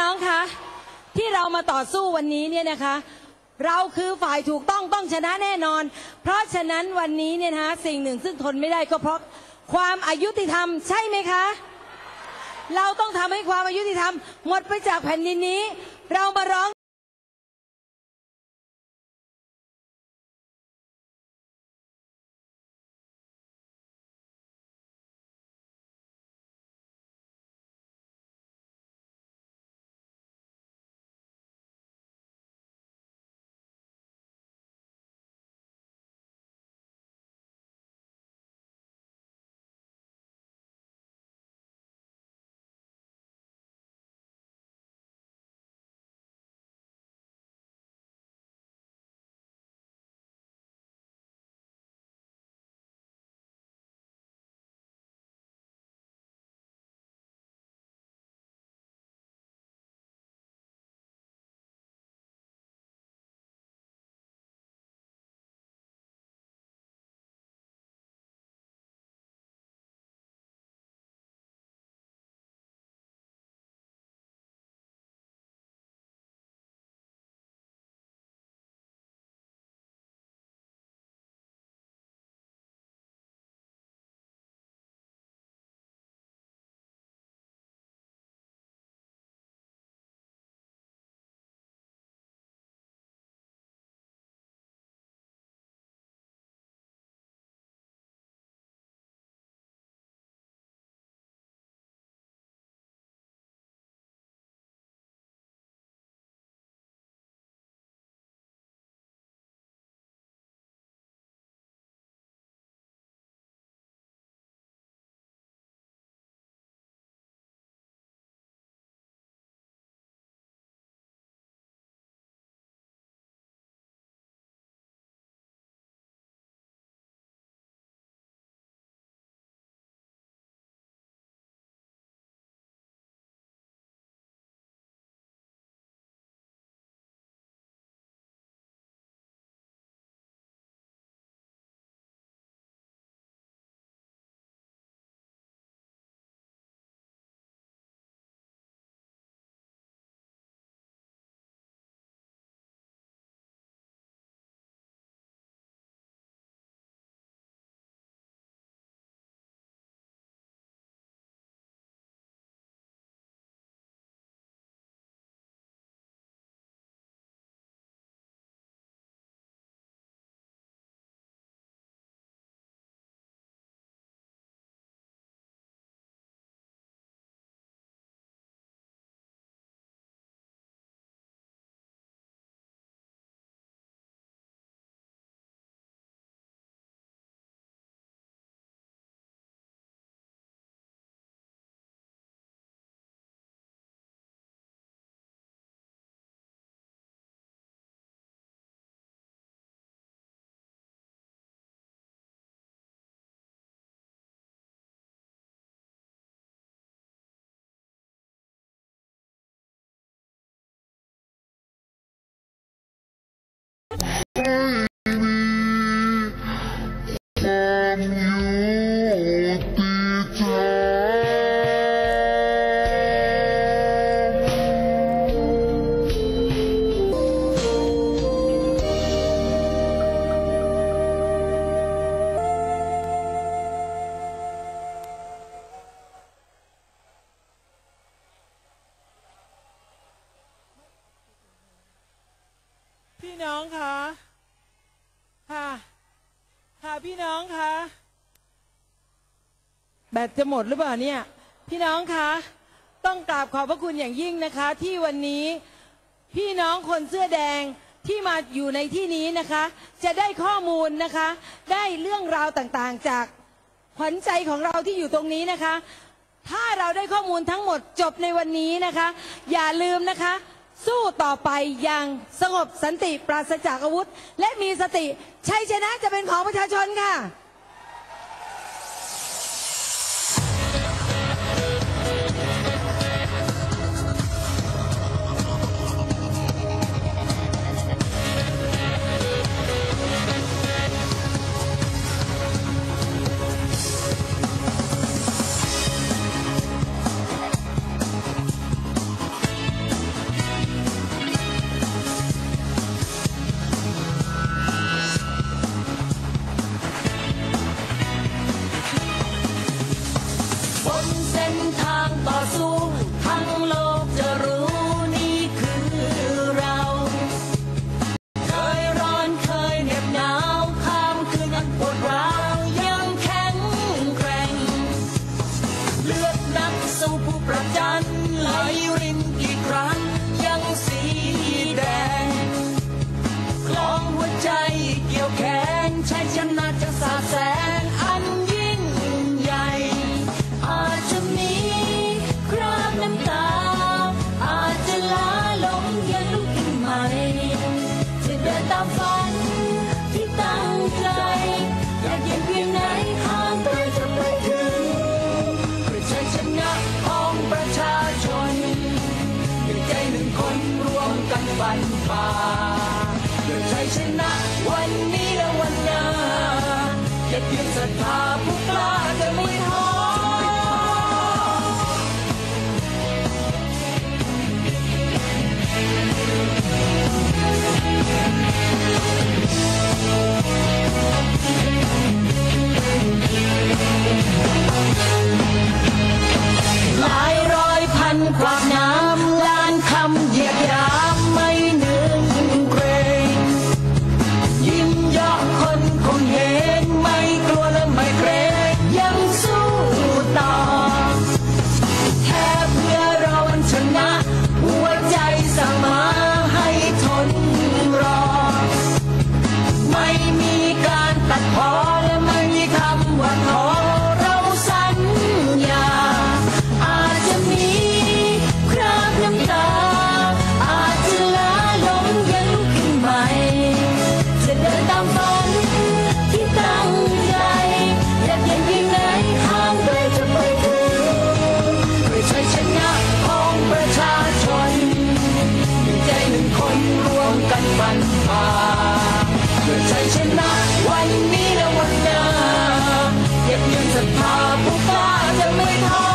น้องคะที่เรามาต่อสู้วันนี้เนี่ยนะคะเราคือฝ่ายถูกต้องชนะแน่นอนเพราะฉะนั้นวันนี้เนี่ยนะคะสิ่งหนึ่งซึ่งทนไม่ได้ก็เพราะความอายุติธรรมใช่ไหมคะเราต้องทำให้ความอายุติธรรมหมดไปจากแผ่นดินนี้เรามาร้องพี่น้องคะค่ะพี่น้องคะแบตจะหมดหรือเปล่าเนี่ยพี่น้องคะต้องกราบขอบพระคุณอย่างยิ่งนะคะที่วันนี้พี่น้องคนเสื้อแดงที่มาอยู่ในที่นี้นะคะจะได้ข้อมูลนะคะได้เรื่องราวต่างๆจากขวัญใจของเราที่อยู่ตรงนี้นะคะถ้าเราได้ข้อมูลทั้งหมดจบในวันนี้นะคะอย่าลืมนะคะสู้ต่อไปอย่างสงบสันติปราศจากอาวุธและมีสติชัยชนะจะเป็นของประชาชนค่ะามฝันที่ตั้งใจอยากเย็นเพียงไหนห่างไกลจะไปถึงเพื่อชัยชนะของประชาชนด้วยใจหนึ่งคนรวมกันฟันฝ่าเพื่อชัยชนะวันนี้และวันหน้าอย่าเพียงศรัทธาผู้กล้าจะไม่ท้อหลายร้อยพันกว่าน้ำล้านคำเหยียดหยามไม่นึกเกรงยิ้มเยาะคนคงเห็นไม่กลัวและไม่เกรงยังสู้ต่อแค่เพื่อเราชนะหัวใจสั่งมาให้ทนรอไม่มีการตัดพ้อและไม่มีคำว่าขอเราสัญญาอาจจะมีคราบน้ำตาอาจจะล้าลงยังลุกขึ้นใหม่จะเดินตามฝันที่ตั้งใจอยากเห็นเพียงไหนห่างไกลจะไปถึงเพื่อชัยชนะของประชาชนด้วยใจหนึ่งคนรวมกันฟันฝ่าเพื่อชัยชนะวันนี้และวันหน้าอย่าเพียงศรัทธาผู้กล้าจะไม่ท้อ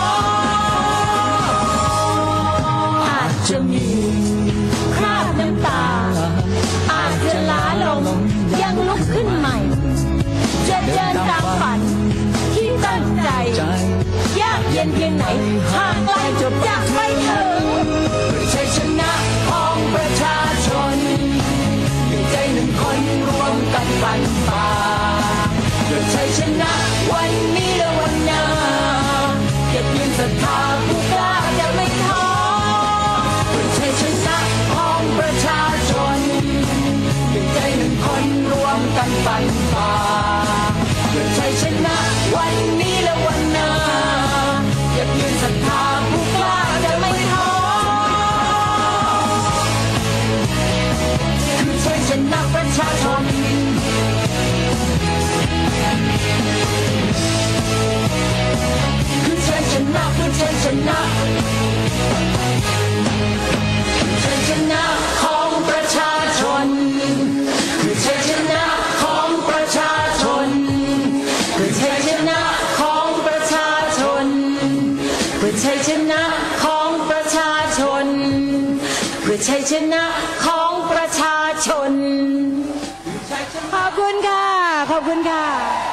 อาจจะมีคราบน้ำตาอาจจะล้าลงยังลุกขึ้นใหม่จะเดินตามฝันที่ตั้งใจยากเย็นเพียงไหนห่างไกลจะไปถึงเพื่อชัยชนะของประชาชนด้วยใจหนึ่งคนรวมกันฟันฝ่าเพื่อชัยชนะวันนี้และวันหน้าอย่าเพียงศรัทธาผู้กล้าจะไม่ท้อเพื่อชัยชนะของประชาชนด้วยใจหนึ่งคนรวมกันฟันฝ่าเพื่อชัยชนะวันนี้และวันหน้าอย่าเพียงศรัทธาผู้กล้าจะไม่ท้อคือชัยชนะประชาชนคือชัยชนะคือชัยชนะคือชัยชนะของประชาชนคือชัยชนะของประชาชนคือชัยชนะของประชาชนคือชัยชนะของประชาชนคือชัยชนะของประชาชนขอบคุณค่ะ ขอบคุณค่ะ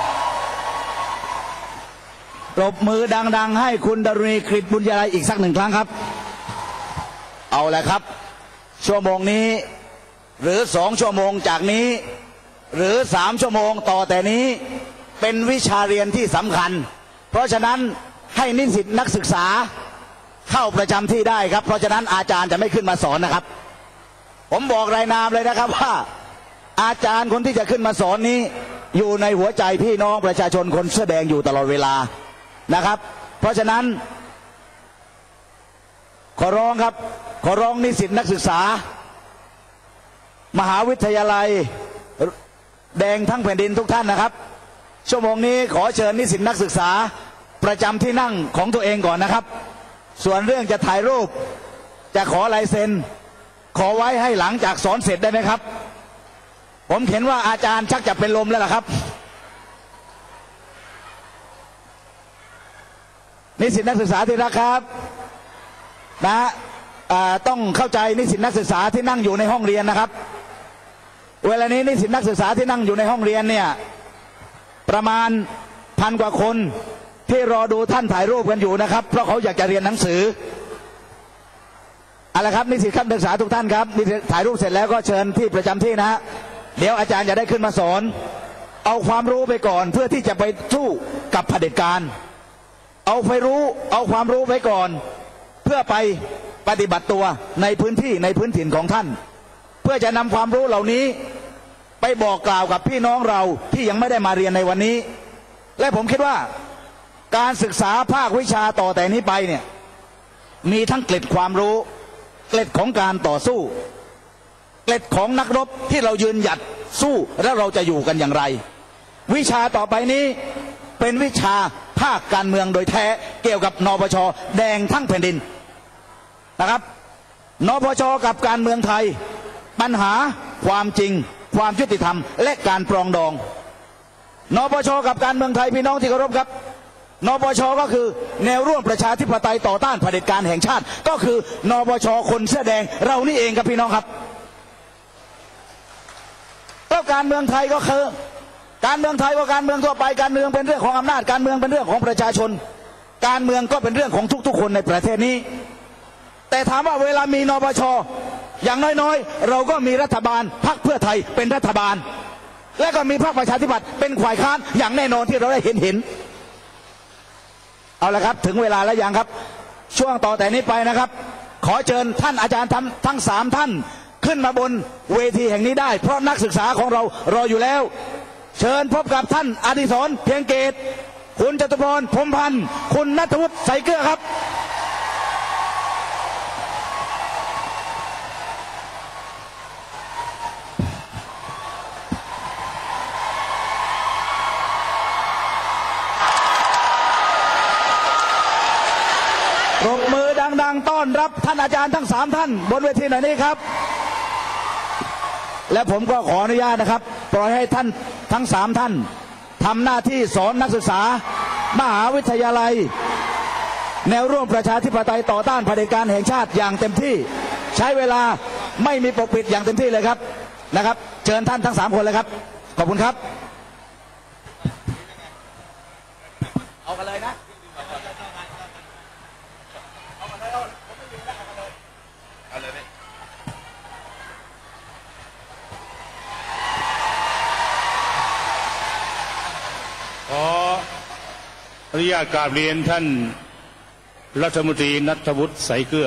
ปรบมือดังๆให้คุณดารุณีกฤษบุญยาลัยอีกสักหนึ่งครั้งครับเอาละครับชั่วโมงนี้หรือ2 ชั่วโมงจากนี้หรือ3 ชั่วโมงต่อแต่นี้เป็นวิชาเรียนที่สำคัญเพราะฉะนั้นให้นิสิตนักศึกษาเข้าประจำที่ได้ครับเพราะฉะนั้นอาจารย์จะไม่ขึ้นมาสอนนะครับผมบอกรายนามเลยนะครับว่าอาจารย์คนที่จะขึ้นมาสอนนี้อยู่ในหัวใจพี่น้องประชาชนคนเสื้อแดงอยู่ตลอดเวลานะครับเพราะฉะนั้นขอร้องครับขอร้องนิสิตนักศึกษามหาวิทยาลัยแดงทั้งแผ่นดินทุกท่านนะครับชั่วโมงนี้ขอเชิญนิสิตนักศึกษาประจำที่นั่งของตัวเองก่อนนะครับส่วนเรื่องจะถ่ายรูปจะขอลายเซ็นขอไว้ให้หลังจากสอนเสร็จได้ไหมครับผมเห็นว่าอาจารย์ชักจะเป็นลมแล้วล่ะครับนิสิตนักศึกษาที่รักครับนะต้องเข้าใจนิสิตนักศึกษาที่นั่งอยู่ในห้องเรียนนะครับเวลานี้นิสิตนักศึกษาที่นั่งอยู่ในห้องเรียนเนี่ยประมาณ1,000 กว่าคนที่รอดูท่านถ่ายรูปกันอยู่นะครับเพราะเขาอยากจะเรียนหนังสือเอาละครับนิสิตนักศึกษาทุกท่านครับนิสิตถ่ายรูปเสร็จแล้วก็เชิญที่ประจำที่นะเดี๋ยวอาจารย์จะได้ขึ้นมาสอนเอาความรู้ไปก่อนเพื่อที่จะไปสู้กับเผด็จการเอาความรู้ไว้ก่อนเพื่อไปปฏิบัติตัวในพื้นที่ในพื้นถิ่นของท่านเพื่อจะนำความรู้เหล่านี้ไปบอกกล่าวกับพี่น้องเราที่ยังไม่ได้มาเรียนในวันนี้และผมคิดว่าการศึกษาภาควิชาต่อแต่นี้ไปเนี่ยมีทั้งเกล็ดความรู้เกล็ดของการต่อสู้เกล็ดของนักรบที่เรายืนหยัดสู้แล้วเราจะอยู่กันอย่างไรวิชาต่อไปนี้เป็นวิชาภาคการเมืองโดยแท้เกี่ยวกับนปช.แดงทั้งแผ่นดินนะครับนปช.กับการเมืองไทยปัญหาความจริงความยุติธรรมและการปรองดองนปช.กับการเมืองไทยพี่น้องที่เคารพครับนปช.ก็คือแนวร่วมประชาธิปไตยต่อต้านเผด็จการแห่งชาติก็คือนปช.คนเสื้อแดงเรานี่เองครับพี่น้องครับก็การเมืองไทยก็คือการเมืองไทยก็การเมืองทั่วไปการเมืองเป็นเรื่องของอำนาจการเมืองเป็นเรื่องของประชาชนการเมืองก็เป็นเรื่องของทุกๆคนในประเทศนี้แต่ถามว่าเวลามีนปช.อย่างน้อยๆเราก็มีรัฐบาลพรรคเพื่อไทยเป็นรัฐบาลและก็มีพรรคประชาธิปัตย์เป็นฝ่ายค้านอย่างแน่นอนที่เราได้เห็นเอาละครับถึงเวลาแล้วยังครับช่วงต่อแต่นี้ไปนะครับขอเชิญท่านอาจารย์ทั้ง3ท่านขึ้นมาบนเวทีแห่งนี้ได้เพราะนักศึกษาของเรารออยู่แล้วเชิญพบกับท่านอดิศรเพียงเกตคุณจตุพรพรหมพันธ์คุณณัฐวุฒิใสเกลือครับปรบมือดังๆต้อนรับท่านอาจารย์ทั้ง3ท่านบนเวทีหน่อยนี้ครับและผมก็ขออนุญาตนะครับปล่อยให้ท่านทั้ง3ท่านทำหน้าที่สอนนักศึกษามหาวิทยาลัยแนวร่วมประชาธิปไตยต่อต้านเผด็จการแห่งชาติอย่างเต็มที่ใช้เวลาไม่มีปกปิดอย่างเต็มที่เลยครับนะครับเชิญท่านทั้ง3คนเลยครับขอบคุณครับเอากันเลยนะขออนุญาตกราบเรียนท่านรัฐมนตรีณัฐวุฒิใสเกลือ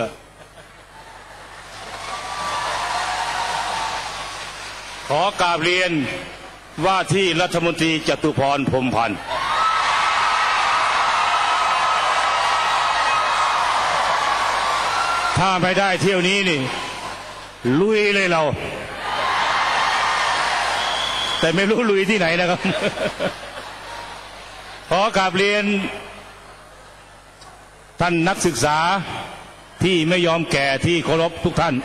ขอกราบเรียนว่าที่รัฐมนตรีจตุพรพรหมพันธ์ถ้าไม่ได้เที่ยวนี้นี่ลุยเลยเราแต่ไม่รู้ลุยที่ไหนนะครับ ขอกราบเรียนท่านนักศึกษาที่ไม่ยอมแก่ที่เคารพทุกท่าน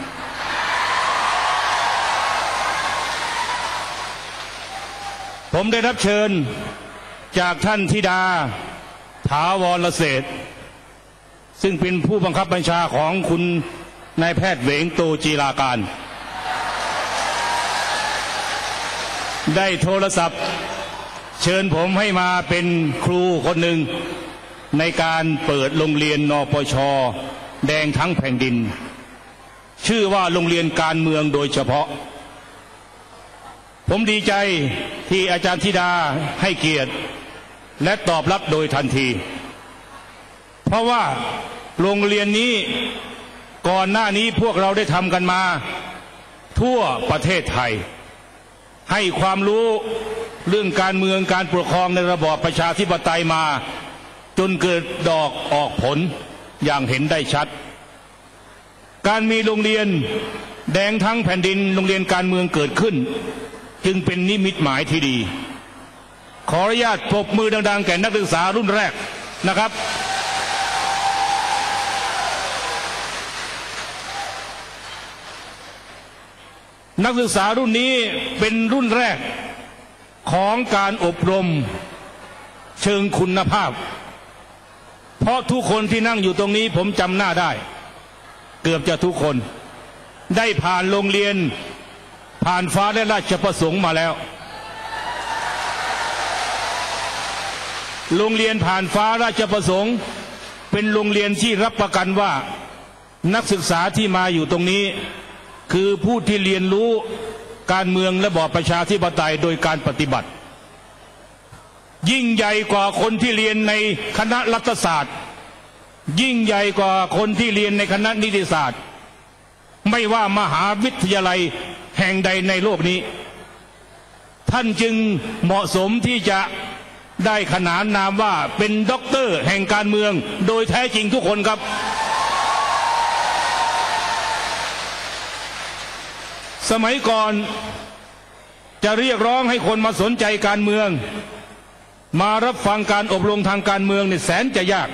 ผมได้รับเชิญจากท่านธิดาถาวรเศรษฐ์ซึ่งเป็นผู้บังคับบัญชาของคุณนายแพทย์เหวงโตจีราการได้โทรศัพท์เชิญผมให้มาเป็นครูคนหนึ่งในการเปิดโรงเรียนนปช.แดงทั้งแผ่นดินชื่อว่าโรงเรียนการเมืองโดยเฉพาะผมดีใจที่อาจารย์ธิดาให้เกียรติและตอบรับโดยทันทีเพราะว่าโรงเรียนนี้ก่อนหน้านี้พวกเราได้ทำกันมาทั่วประเทศไทยให้ความรู้เรื่องการเมืองการปกครองในระบอบประชาธิปไตยมาจนเกิดดอกออกผลอย่างเห็นได้ชัดการมีโรงเรียนแดงทั้งแผ่นดินโรงเรียนการเมืองเกิดขึ้นจึงเป็นนิมิตหมายที่ดีขออนุญาตปรบมือดังๆแก่นักศึกษารุ่นแรกนะครับนักศึกษารุ่นนี้เป็นรุ่นแรกของการอบรมเชิงคุณภาพเพราะทุกคนที่นั่งอยู่ตรงนี้ผมจำหน้าได้เกือบจะทุกคนได้ผ่านโรงเรียนผ่านฟ้าและราชประสงค์มาแล้วโรงเรียนผ่านฟ้าราชประสงค์เป็นโรงเรียนที่รับประกันว่านักศึกษาที่มาอยู่ตรงนี้คือผู้ที่เรียนรู้การเมืองและระบอบประชาธิปไตยโดยการปฏิบัติยิ่งใหญ่กว่าคนที่เรียนในคณะรัฐศาสตร์ยิ่งใหญ่กว่าคนที่เรียนในคณะนิติศาสตร์ไม่ว่ามหาวิทยาลัยแห่งใดในโลกนี้ท่านจึงเหมาะสมที่จะได้ขนานนามว่าเป็นด็อกเตอร์แห่งการเมืองโดยแท้จริงทุกคนครับสมัยก่อนจะเรียกร้องให้คนมาสนใจการเมืองมารับฟังการอบรมทางการเมืองเนี่ยแสนจะยาก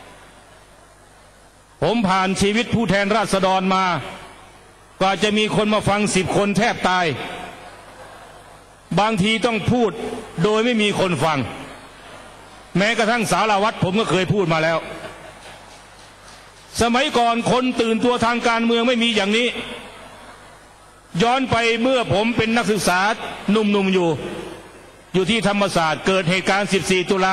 ผมผ่านชีวิตผู้แทนราษฎรมากว่าจะมีคนมาฟัง10 คนแทบตายบางทีต้องพูดโดยไม่มีคนฟังแม้กระทั่งสารวัตรผมก็เคยพูดมาแล้วสมัยก่อนคนตื่นตัวทางการเมืองไม่มีอย่างนี้ย้อนไปเมื่อผมเป็นนักศึกษาหนุ่มๆอยู่ที่ธรรมศาสตร์เกิดเหตุการณ์14 ตุลา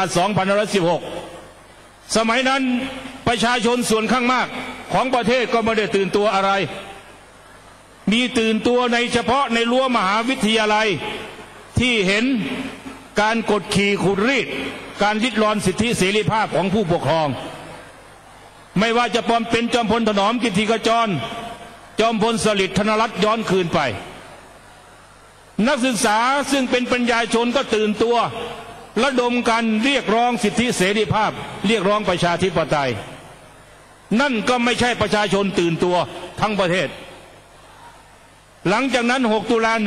2516สมัยนั้นประชาชนส่วนข้างมากของประเทศก็ไม่ได้ตื่นตัวอะไรมีตื่นตัวในเฉพาะในรั้วมหาวิทยาลัยที่เห็นการกดขี่ขูดรีดการริดรอนสิทธิเสรีภาพของผู้ปกครองไม่ว่าจะเป็นจอมพลถนอมกิติขจรจอมพลสฤษดิ์ธนรัตน์ย้อนคืนไปนักศึกษาซึ่งเป็นปัญญาชนก็ตื่นตัวระดมกันเรียกร้องสิทธิเสรีภาพเรียกร้องประชาธิปไตยนั่นก็ไม่ใช่ประชาชนตื่นตัวทั้งประเทศหลังจากนั้น6 ตุลา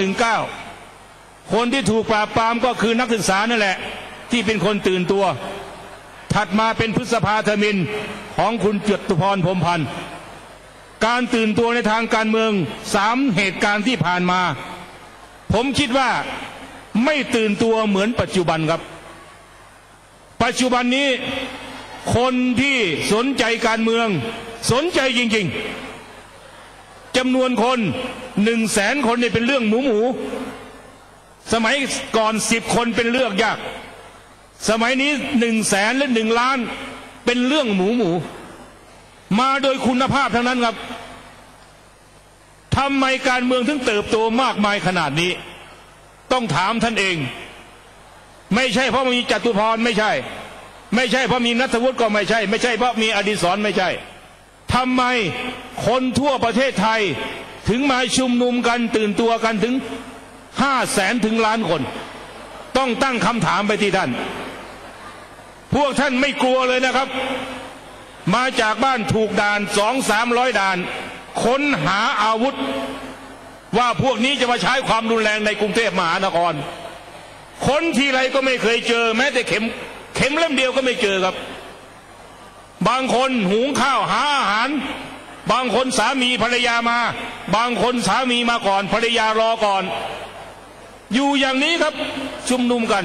19คนที่ถูกปราบปรามก็คือนักศึกษานั่นแหละที่เป็นคนตื่นตัวถัดมาเป็นพฤษภาธมิฬของคุณจตุพรพรหมพันธ์การตื่นตัวในทางการเมือง3 เหตุการณ์ที่ผ่านมาผมคิดว่าไม่ตื่นตัวเหมือนปัจจุบันครับปัจจุบันนี้คนที่สนใจการเมืองสนใจจริงๆจำนวนคน100,000 คนนี่เป็นเรื่องหมูสมัยก่อน10 คนเป็นเรื่องยากสมัยนี้100,000 และ1 ล้านเป็นเรื่องหมูมาโดยคุณภาพทั้งนั้นครับทำไมการเมืองถึงเติบโตมากมายขนาดนี้ต้องถามท่านเองไม่ใช่เพราะมีจตุพรไม่ใช่เพราะมีณัฐวุฒิก็ไม่ใช่เพราะมีอดิศรไม่ใช่ทำไมคนทั่วประเทศไทยถึงมาชุมนุมกันตื่นตัวกันถึง500,000 ถึงล้านคนต้องตั้งคำถามไปที่ท่านพวกท่านไม่กลัวเลยนะครับมาจากบ้านถูกด่าน200-300 ด่านค้นหาอาวุธว่าพวกนี้จะมาใช้ความรุนแรงในกรุงเทพมหานครค้นทีไรก็ไม่เคยเจอแม้แต่เข็มเล่มเดียวก็ไม่เจอครับบางคนหุงข้าวหาอาหารบางคนสามีภรรยามาบางคนสามีมาก่อนภรรยารอก่อนอยู่อย่างนี้ครับชุมนุมกัน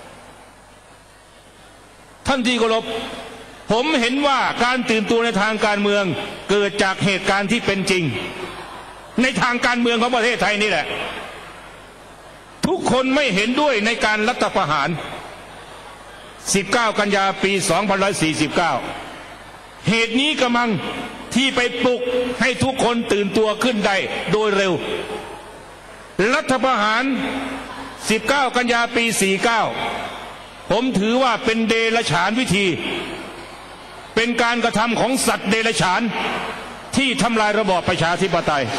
ท่านที่เคารพผมเห็นว่าการตื่นตัวในทางการเมืองเกิดจากเหตุการณ์ที่เป็นจริงในทางการเมืองของประเทศไทยนี่แหละทุกคนไม่เห็นด้วยในการรัฐประหาร19 กันยาปี 2549เหตุนี้กำลังที่ไปปลุกให้ทุกคนตื่นตัวขึ้นได้โดยเร็วรัฐประหาร19 กันยาปี 49ผมถือว่าเป็นเดรัจฉานวิธีเป็นการกระทำของสัตว์เดรัจฉานที่ทำลายระบอบประชาธิปไตย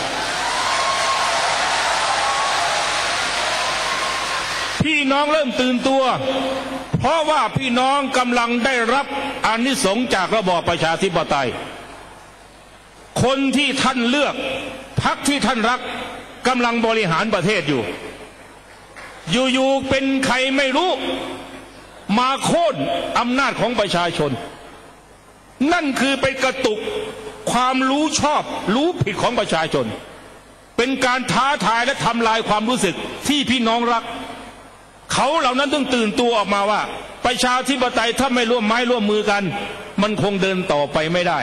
พี่น้องเริ่มตื่นตัวเพราะว่าพี่น้องกำลังได้รับอานิสงส์จากระบอบประชาธิปไตยคนที่ท่านเลือกพรรคที่ท่านรักกำลังบริหารประเทศอยู่เป็นใครไม่รู้มาโค่นอำนาจของประชาชนนั่นคือไปกระตุกความรู้ชอบรู้ผิดของประชาชนเป็นการท้าทายและทำลายความรู้สึกที่พี่น้องรักเขาเหล่านั้นต้องตื่นตัวออกมาว่าประชาธิปไตยถ้าไม่ร่วมไม้ร่วมมือกันมันคงเดินต่อไปไม่ได้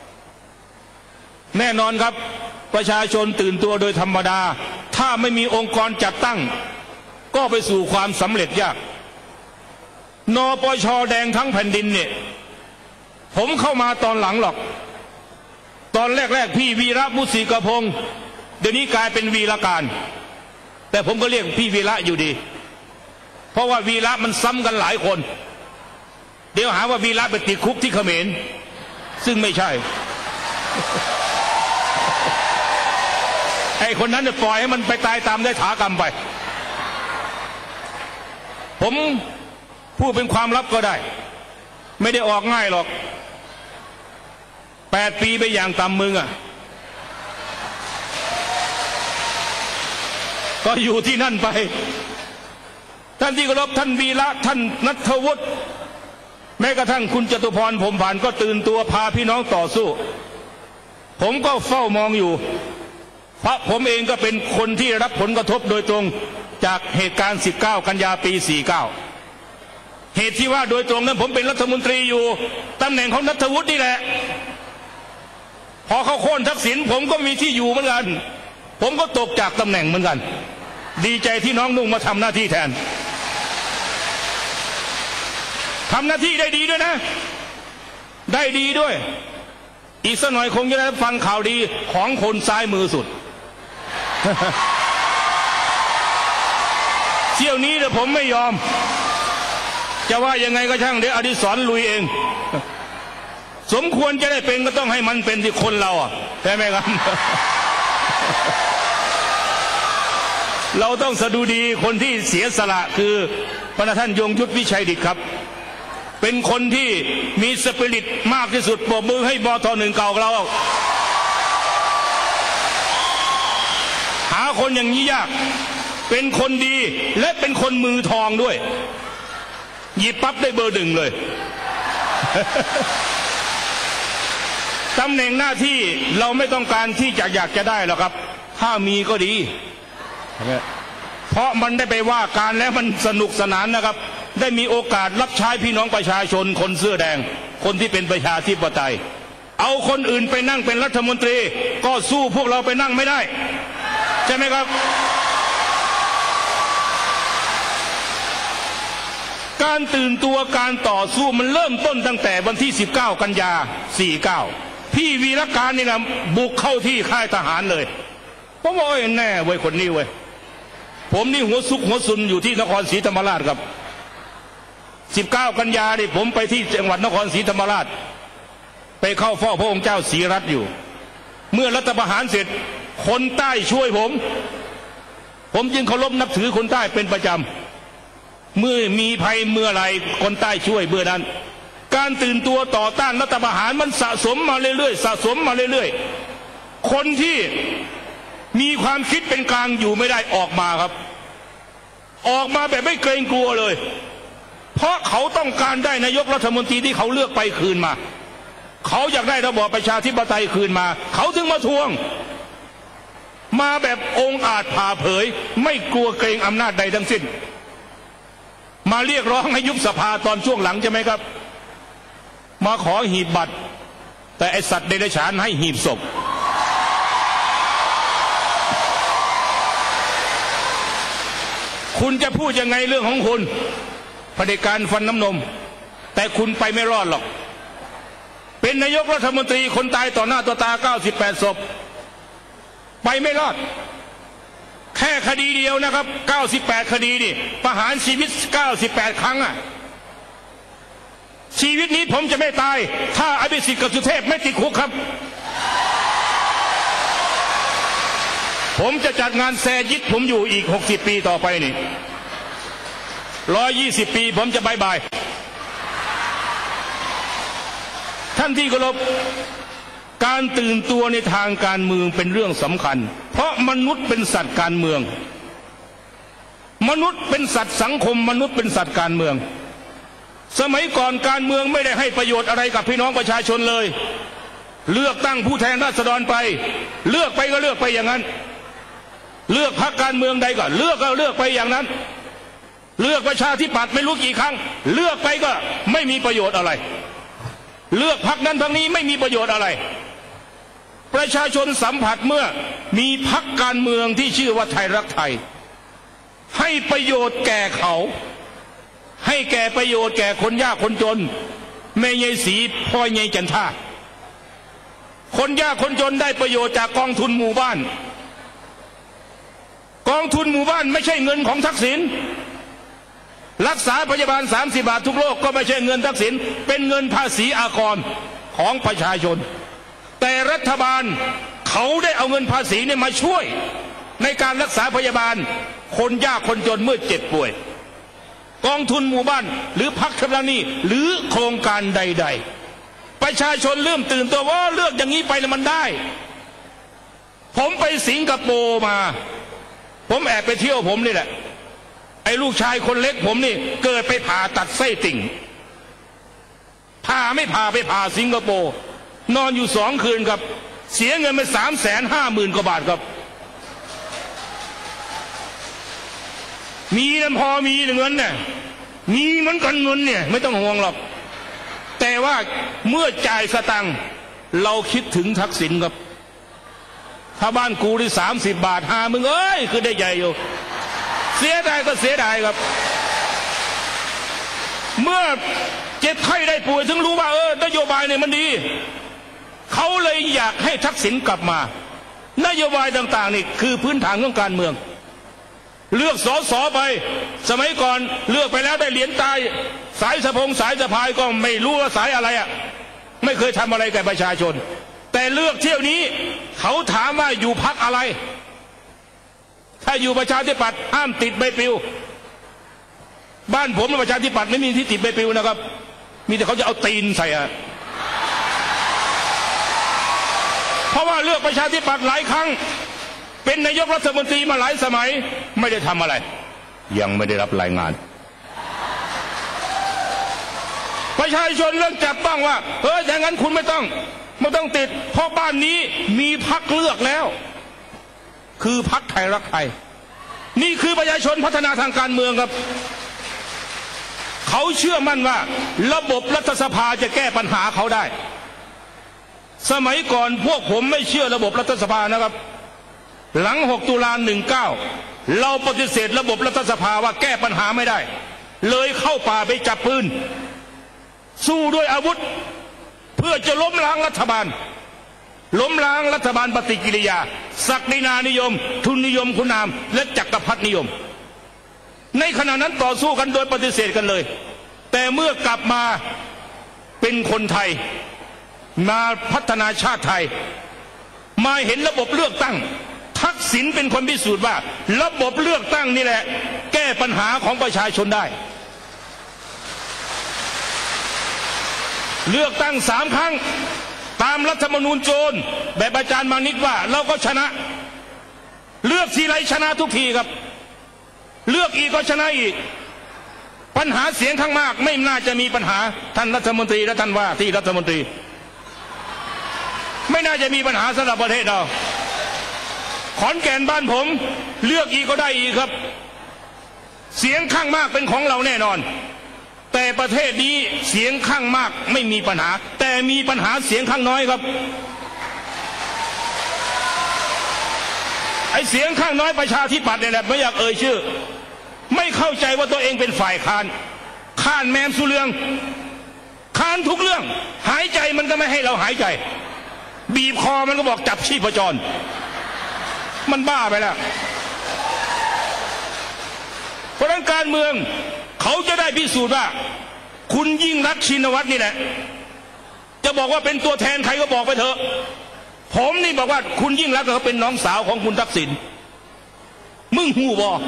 แน่นอนครับประชาชนตื่นตัวโดยธรรมดาถ้าไม่มีองค์กรจัดตั้งก็ไปสู่ความสำเร็จยากนปช.แดงทั้งแผ่นดินเนี่ยผมเข้ามาตอนหลังหรอกตอนแรกพี่วีระมุสีกพงศ์เดี๋ยวนี้กลายเป็นวีระการแต่ผมก็เรียกพี่วีระอยู่ดีเพราะว่าวีระมันซ้ำกันหลายคนเดี๋ยวหาว่าวีระไปติดคุกที่เขมรซึ่งไม่ใช่ ไอ้คนนั้นจะปล่อยให้มันไปตายตามได้ถากรรมไปผมพูดเป็นความลับก็ได้ไม่ได้ออกง่ายหรอก8 ปีไปอย่างต่ำมึงก็อยู่ที่นั่นไปท่านที่เคารพท่านวีระท่านณัฐวุฒิแม้กระทั่งคุณจตุพรพรหมผ่านก็ตื่นตัวพาพี่น้องต่อสู้ผมก็เฝ้ามองอยู่เพราะผมเองก็เป็นคนที่รับผลกระทบโดยตรงจากเหตุการณ์19 กันยาปี 49เหตุที่ว่าโดยตรงนั้นผมเป็นรัฐมนตรีอยู่ตำแหน่งของณัฐวุฒินี่แหละพอเขาโค่นทักษิณผมก็มีที่อยู่เหมือนกันผมก็ตกจากตำแหน่งเหมือนกันดีใจที่น้องนุ่งมาทำหน้าที่แทนทำหน้าที่ได้ดีด้วยนะได้ดีด้วยอีกสักหน่อยคงจะได้ฟังข่าวดีของคนซ้ายมือสุด เที่ยวนี้เนี่ยผมไม่ยอมจะว่ายังไงก็ช่างเดี๋ยวอดิศรลุยเองสมควรจะได้เป็นก็ต้องให้มันเป็นที่คนเราอ่ะใช่ไหมครับ เราต้องสดุดีคนที่เสียสละคือพระท่านยงยุทธวิชัยดิษฐ์ครับเป็นคนที่มีสปิริตมากที่สุดปรบมือให้บท.1เก่าเราหาคนอย่างนี้ยากเป็นคนดีและเป็นคนมือทองด้วยหยิบปั๊บได้เบอร์ 1เลย ตำแหน่งหน้าที่เราไม่ต้องการที่อยากจะได้หรอกครับถ้ามีก็ดีเพราะมันได้ไปว่าการแล้วมันสนุกสนานนะครับได้มีโอกาสรับใช้พี่น้องประชาชนคนเสื้อแดงคนที่เป็นประชาธิปไตยเอาคนอื่นไปนั่งเป็นรัฐมนตรีก็สู้พวกเราไปนั่งไม่ได้ใช่ไหมครับการตื่นตัวการต่อสู้มันเริ่มต้นตั้งแต่วันที่19 กันยา 49พี่วีรการนี่นะบุกเข้าที่ค่ายทหารเลยผมบอกแน่เว้ยคนนี้เว้ยผมนี่หัวซุกหัวซุนอยู่ที่นครศรีธรรมราชครับ19 กันยาดิผมไปที่จังหวัดนครศรีธรรมราชไปเข้าเฝ้าพระองค์เจ้าศรีรัตน์อยู่เมื่อรัฐประหารเสร็จคนใต้ช่วยผมจึงเคารพนับถือคนใต้เป็นประจำเมื่อมีภัยเมื่อไรคนใต้ช่วยเมื่อนั้นการตื่นตัวต่อต้านรัฐประหารมันสะสมมาเรื่อยๆสะสมมาเรื่อยๆคนที่มีความคิดเป็นกลางอยู่ไม่ได้ออกมาครับออกมาแบบไม่เกรงกลัวเลยเพราะเขาต้องการได้นายกรัฐมนตรีที่เขาเลือกไปคืนมาเขาอยากได้ระบอบประชาธิปไตยคืนมาเขาถึงมาทวงมาแบบองค์อาจผ่าเผยไม่กลัวเกรงอำนาจใดทั้งสิ้นมาเรียกร้องให้ยุบสภาตอนช่วงหลังใช่ไหมครับมาขอหีบบัตรแต่ไอสัตว์เดรัจฉานให้หีบศพคุณจะพูดยังไงเรื่องของคุณเผด็จการฟันน้ำนมแต่คุณไปไม่รอดหรอกเป็นนายกรัฐมนตรีคนตายต่อหน้าต่อตา98 ศพไปไม่รอดแค่คดีเดียวนะครับ98 คดีนี่ประหารชีวิต98 ครั้งอ่ะชีวิตนี้ผมจะไม่ตายถ้าอภิสิทธิ์กับสุเทพไม่ติดคุกครับผมจะจัดงานแซยิดผมอยู่อีก60 ปีต่อไปนี่120 ปีผมจะบายบายท่านที่เคารพการตื่นตัวในทางการเมืองเป็นเรื่องสำคัญเพราะมนุษย์เป็นสัตว์การเมืองมนุษย์เป็นสัตว์สังคมมนุษย์เป็นสัตว์การเมืองสมัยก่อนการเมืองไม่ได้ให้ประโยชน์อะไรกับพี่น้องประชาชนเลยเลือกตั้งผู้แทนราษฎรไปเลือกไปก็เลือกไปอย่างนั้นเลือกพรรคการเมืองใดก็เลือกไปอย่างนั้นเลือกประชาธิปัตย์ไม่รู้กี่ครั้งเลือกไปก็ไม่มีประโยชน์อะไรเลือกพรรคนั้นพรรคนี้ไม่มีประโยชน์อะไรประชาชนสัมผัสเมื่อมีพรรคการเมืองที่ชื่อว่าไทยรักไทยให้ประโยชน์แก่เขาให้แก่ประโยชน์แก่คนยากคนจนแม่ยายศรีพ่อยายจันท่าคนยากคนจนได้ประโยชน์จากกองทุนหมู่บ้านกองทุนหมู่บ้านไม่ใช่เงินของทักษิณรักษาพยาบาล30 บาททุกโรคก็ไม่ใช่เงินทักษิณเป็นเงินภาษีอากรของประชาชนแต่รัฐบาลเขาได้เอาเงินภาษีเนี่ยมาช่วยในการรักษาพยาบาลคนยากคนจนเมื่อเจ็บป่วยกองทุนหมู่บ้านหรือพรรคชำระหนี้หรือโครงการใดๆประชาชนเริ่มตื่นตัวว่าเลือกอย่างนี้ไปแล้วมันได้ผมไปสิงคโปร์มาผมแอบไปเที่ยวผมนี่แหละไอ้ลูกชายคนเล็กผมนี่เกิดไปผ่าตัดไส้ติ่งผ่าไม่ผ่าไปผ่าสิงคโปร์นอนอยู่2 คืนครับเสียเงินไป350,000 กว่าบาทครับมีน้ำพอมีเงินเนี่ยมีเหมือนกันเงินเนี่ยไม่ต้องห่วงหรอกแต่ว่าเมื่อจ่ายสตังค์เราคิดถึงทักษิณครับถ้าบ้านกูได้30 บาทมึงเอ้ยคือได้ใหญ่อยู่เสียดายก็เสียดายครับเมื่อเจ็บไข้ได้ป่วยถึงรู้ว่านโยบายเนี่ยมันดีเขาเลยอยากให้ทักษิณกลับมานโยบายต่างๆนี่คือพื้นฐานของการเมืองเลือกสสไปสมัยก่อนเลือกไปแล้วได้เหรียญตายสายสะพงสายสะพายก็ไม่รู้ว่าสายอะไรไม่เคยทำอะไรแก่ประชาชนแต่เลือกเที่ยวนี้เขาถามว่าอยู่พรรคอะไรถ้าอยู่ประชาธิปัตย์ห้ามติดใบปลิวบ้านผมประชาธิปัตย์ไม่มีที่ติดใบปลิวนะครับมีแต่เขาจะเอาตีนใส่เพราะว่าเลือกประชาธิปัตย์หลายครั้งเป็นนายกรัฐมนตรีมาหลายสมัยไม่ได้ทำอะไรยังไม่ได้รับรายงานประชาชนเริ่มจับต้องว่าอย่างนั้นคุณไม่ต้องติดเพราะบ้านนี้มีพรรคเลือกแล้วคือพรรคไทยรักไทยนี่คือประชาชนพัฒนาทางการเมืองครับเขาเชื่อมั่นว่าระบบรัฐสภาจะแก้ปัญหาเขาได้สมัยก่อนพวกผมไม่เชื่อระบบรัฐสภานะครับหลัง6 ตุลา 19เราปฏิเสธระบบรัฐสภาว่าแก้ปัญหาไม่ได้เลยเข้าป่าไปจับปืนสู้ด้วยอาวุธเพื่อจะล้มล้างรัฐบาลปฏิกิริยาศักดินานิยมทุนนิยมคุณนามและจักรพรรดินิยมในขณะนั้นต่อสู้กันโดยปฏิเสธกันเลยแต่เมื่อกลับมาเป็นคนไทยมาพัฒนาชาติไทยมาเห็นระบบเลือกตั้งทักษิณเป็นคนพิสูจน์ว่าระบบเลือกตั้งนี่แหละแก้ปัญหาของประชาชนได้เลือกตั้ง3 ครั้งตามรัฐธรรมนูญโจรแบบอาจารย์มานิดว่าเราก็ชนะเลือกทีไรชนะทุกทีครับเลือกอีกก็ชนะอีกปัญหาเสียงข้างมากไม่น่าจะมีปัญหาท่านรัฐมนตรีและท่านว่าที่รัฐมนตรีไม่น่าจะมีปัญหาสำหรับประเทศเราขอนแก่นบ้านผมเลือกอีกก็ได้อีกครับเสียงข้างมากเป็นของเราแน่นอนแต่ประเทศนี้เสียงข้างมากไม่มีปัญหาแต่มีปัญหาเสียงข้างน้อยครับไอ้เสียงข้างน้อยประชาธิปัตย์เนี่ยแหละไม่อยากเอ่ยชื่อไม่เข้าใจว่าตัวเองเป็นฝ่ายค้านแมนสุเรืองค้านทุกเรื่องหายใจมันก็ไม่ให้เราหายใจบีบคอมันก็บอกจับชีพจรมันบ้าไปแล้วเพราะฉะนั้นการเมืองเขาจะได้พิสูจน์ว่าคุณยิ่งรักชินวัตรนี่แหละจะบอกว่าเป็นตัวแทนใครก็บอกไปเถอะผมนี่บอกว่าคุณยิ่งรักเขาเป็นน้องสาวของคุณทักษิณมึงหูบอ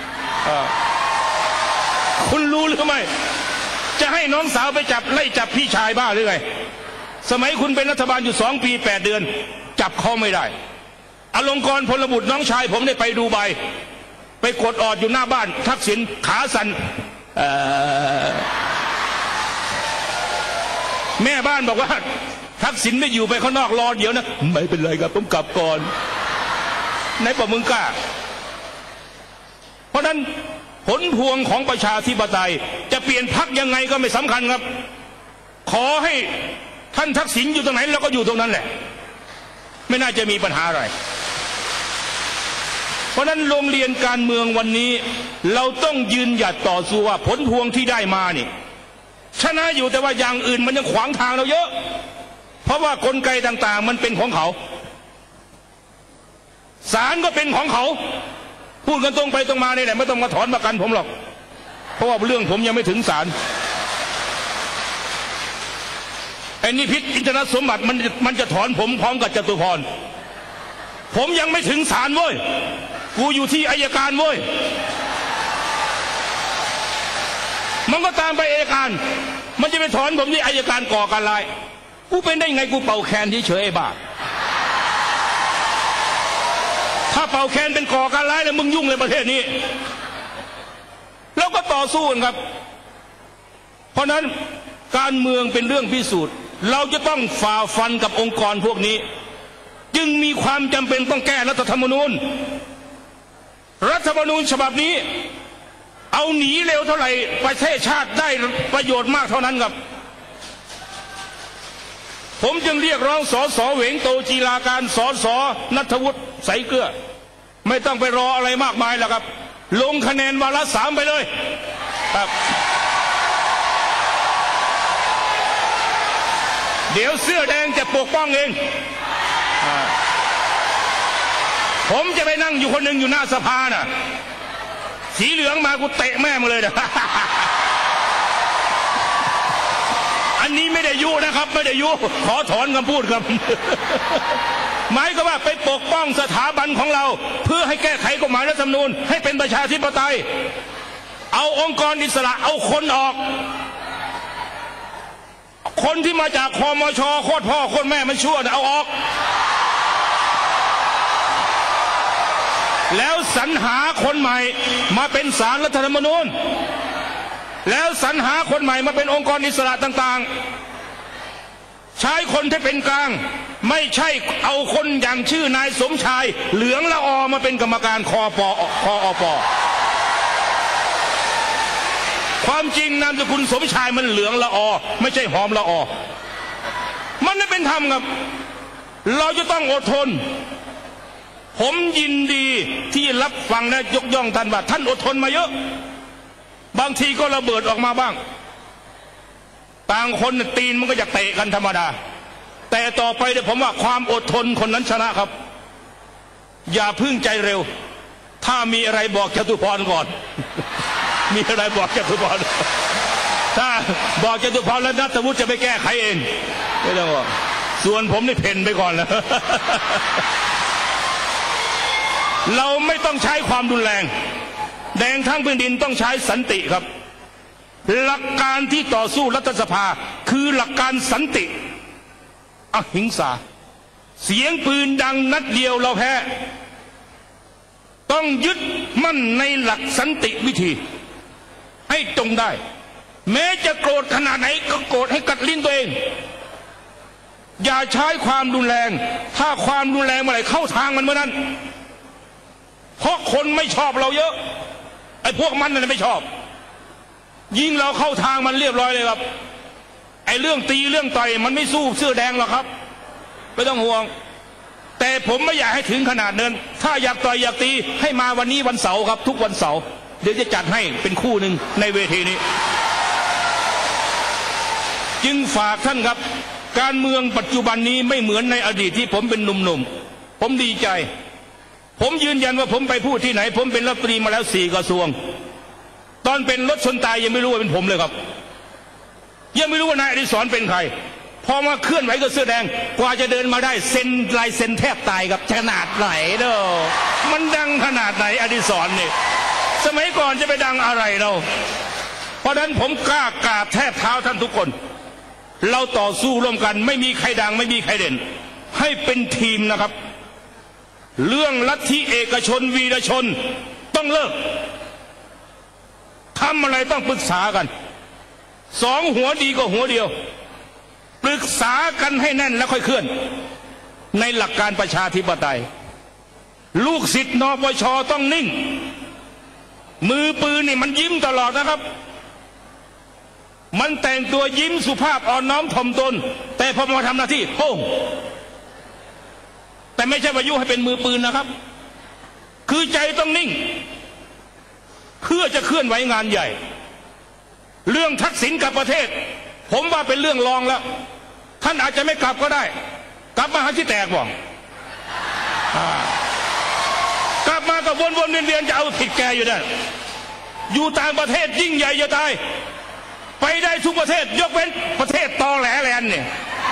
คุณรู้หรือไม่จะให้น้องสาวไปไล่จับพี่ชายบ้าหรือไงสมัยคุณเป็นรัฐบาลอยู่2 ปี 8 เดือนจับเขาไม่ได้อลงกรณ์พลบุตรน้องชายผมได้ไปดูใบไปกดออดอยู่หน้าบ้านทักษิณขาสั่นแม่บ้านบอกว่าทักษิณไม่อยู่ไปข้างนอกรอเดี๋ยวนะไม่เป็นไรครับผมกลับก่อนไหนบอกมึงกล้าเพราะนั้นผลพวงของประชาธิปไตยจะเปลี่ยนพรรคยังไงก็ไม่สำคัญครับขอให้ท่านทักษิณอยู่ตรงไหนเราก็อยู่ตรงนั้นแหละไม่น่าจะมีปัญหาอะไรเพราะนั้นโรงเรียนการเมืองวันนี้เราต้องยืนหยัดต่อสู้ว่าผลพวงที่ได้มานี่ชนะอยู่แต่ว่าอย่างอื่นมันยังขวางทางเราเยอะเพราะว่ากลไกต่างๆมันเป็นของเขาศาลก็เป็นของเขาพูดกันตรงไปตรงมานี่แหละไม่ต้องมาถอนประกันผมหรอกเพราะว่าเรื่องผมยังไม่ถึงศาลไอ้นิพิษอินทรสมบัติมันจะถอนผมพร้อมกับจตุพรผมยังไม่ถึงศาลเว้ยกูอยู่ที่อัยการเว้ยมันก็ตามไปอัยการมันจะไปถอนผมที่อัยการก่อการร้ายกูเป็นได้ไงกูเป่าแคนเฉยๆบ้าทถ้าเป่าแคนเป็นก่อการร้ายแล้วมึงยุ่งเลยประเทศนี้แล้วก็ต่อสู้กันครับเพราะนั้นการเมืองเป็นเรื่องพิสูจน์เราจะต้องฝ่าฟันกับองค์กรพวกนี้จึงมีความจำเป็นต้องแก้รัฐธรรมนูญฉบับนี้เอาหนีเร็วเท่าไหร่ประเทศชาติได้ประโยชน์มากเท่านั้นครับผมจึงเรียกร้องสสเหวงโตจีราการสสณัฐวุฒิใสเกลือไม่ต้องไปรออะไรมากมายแล้วครับลงคะแนนวาระ3ไปเลยครับเดี๋ยวเสื้อแดงจะปกป้องเองผมจะไปนั่งอยู่คนหนึ่งอยู่หน้าสภาน่ะสีเหลืองมากูเตะแม่มาเลยนะ อันนี้ไม่ได้ยุนะครับไม่ได้ยุขอถอนคำพูดครับ หมายก็ว่าไปปกป้องสถาบันของเราเพื่อให้แก้ไขกฎหมายรัฐธรรมนูญให้เป็นประชาธิปไตยเอาองค์กรอิสระเอาคนออกคนที่มาจากคมช.โคตรพ่อโคตรแม่มันชั่วเอาออกแล้วสรรหาคนใหม่มาเป็นศาลรัฐธรรมนูญแล้วสรรหาคนใหม่มาเป็นองค์กรอิสระต่างๆใช้คนที่เป็นกลางไม่ใช่เอาคนอย่างชื่อนายสมชายเหลืองละอมาเป็นกรรมการคอปความจริงนามสกุลสมชายมันเหลืองละอไม่ใช่หอมละอมันไม่เป็นธรรมครับเราจะต้องอดทนผมยินดีที่รับฟังและยกย่องท่านว่าท่านอดทนมาเยอะบางทีก็ระเบิดออกมาบ้างต่างคนตีนมันก็อยากเตะกันธรรมดาแต่ต่อไปเนี่ยผมว่าความอดทนคนนั้นชนะครับ อย่าพึ่งใจเร็วถ้ามีอะไรบอกจตุพรก่อน มีอะไรบอกจตุพรถ้าบอกจตุพรแล้วณัฐวุฒิจะไปแก้ไขเองไม่ต้องบอกส่วนผมนี่เพ่นไปก่อนแล้ว เราไม่ต้องใช้ความรุนแรงแดงทั้งแผ่นดินต้องใช้สันติครับหลักการที่ต่อสู้รัฐสภาคือหลักการสันติอหิงสาเสียงปืนดังนัดเดียวเราแพ้ต้องยึดมั่นในหลักสันติวิธีให้ตรงได้แม้จะโกรธขนาดไหนก็โกรธให้กัดลิ้นตัวเองอย่าใช้ความรุนแรงถ้าความรุนแรงเมื่อไหร่เข้าทางมันเมื่อนั้นเพราะคนไม่ชอบเราเยอะไอ้พวกมันนั่นไม่ชอบยิ่งเราเข้าทางมันเรียบร้อยเลยครับไอ้เรื่องตีเรื่องต่อยมันไม่สู้เสื้อแดงหรอกครับไม่ต้องห่วงแต่ผมไม่อยากให้ถึงขนาดนั้นถ้าอยากต่อยอยากตีให้มาวันนี้วันเสาร์ครับทุกวันเสาร์เดี๋ยวจะจัดให้เป็นคู่หนึ่งในเวทีนี้จึงฝากท่านครับการเมืองปัจจุบันนี้ไม่เหมือนในอดีตที่ผมเป็นหนุ่มๆผมดีใจผมยืนยันว่าผมไปพูดที่ไหนผมเป็นรัฐมนตรีมาแล้ว4 กระทรวงตอนเป็นรถชนตายยังไม่รู้ว่าเป็นผมเลยครับยังไม่รู้ว่านายอดิศรเป็นใครพอมาเคลื่อนไหวกับเสื้อแดงกว่าจะเดินมาได้เซ็นลายเซ็นแทบตายครับขนาดไหนเด้อมันดังขนาดไหนอดิศรเนี่ยสมัยก่อนจะไปดังอะไรเราเพราะนั้นผมกล้ากราบแทบเท้าท่านทุกคนเราต่อสู้ร่วมกันไม่มีใครดังไม่มีใครเด่นให้เป็นทีมนะครับเรื่องลัทธิเอกชนวีรชนต้องเลิกทำอะไรต้องปรึกษากัน2 หัวดีกว่าหัวเดียวปรึกษากันให้แน่นแล้วค่อยเคลื่อนในหลักการประชาธิปไตยลูกศิษย์นปช.ต้องนิ่งมือปืนนี่มันยิ้มตลอดนะครับมันแต่งตัวยิ้มสุภาพอ่อนน้อมถ่อมตนแต่พอมาทำหน้าที่โป้งแต่ไม่ใช่ว่ายุให้เป็นมือปืนนะครับคือใจต้องนิ่งเพื่อจะเคลื่อนไหวงานใหญ่เรื่องทักษิณกลับประเทศผมว่าเป็นเรื่องรองแล้วท่านอาจจะไม่กลับก็ได้กลับมาหาที่แตกบ่กลับมาก็วนๆเวียนๆจะเอาผิดแกอยู่นั่นอยู่ต่างประเทศยิ่งใหญ่จะตายไปได้ทุกประเทศยกเว้นประเทศตอแหลแลนด์เนี่ย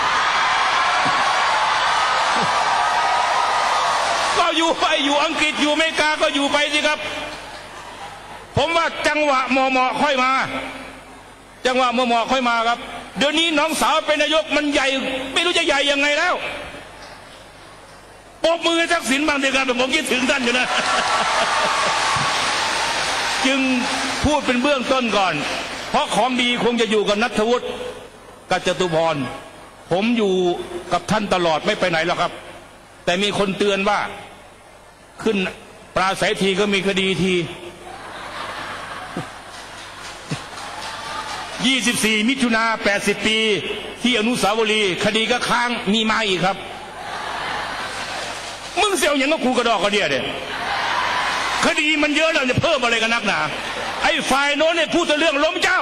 ก็อยู่ไปอยู่อังกฤษอยู่อเมริกาก็อยู่ไปสิครับผมว่าจังหวะเหมาะค่อยมาจังหวะเหมาะค่อยมาครับเดี๋ยวนี้น้องสาวเป็นนายกมันใหญ่ไม่รู้จะใหญ่ยังไงแล้วปปรบมือทักษิณบางเดียวกันผมคิดถึงท่านอยู่นะ จึงพูดเป็นเบื้องต้นก่อนเพราะของดีคงจะอยู่กับณัฐวุฒิกับจตุพรผมอยู่กับท่านตลอดไม่ไปไหนหรอกครับแต่มีคนเตือนว่าขึ้นปราศัยทีก็มีคดีที 24 มิถุนา80 ปีที่อนุสาวรีย์คดีก็ค้างมีมาอีกครับมึงเสียวอย่างก็กูกระดอกกระเดียเนี่ยคดีมันเยอะแล้วจะเพิ่มอะไรกันนักหนาไอ้ฝ่ายโน้นเนี่ยพูดแต่เรื่องล้มเจ้า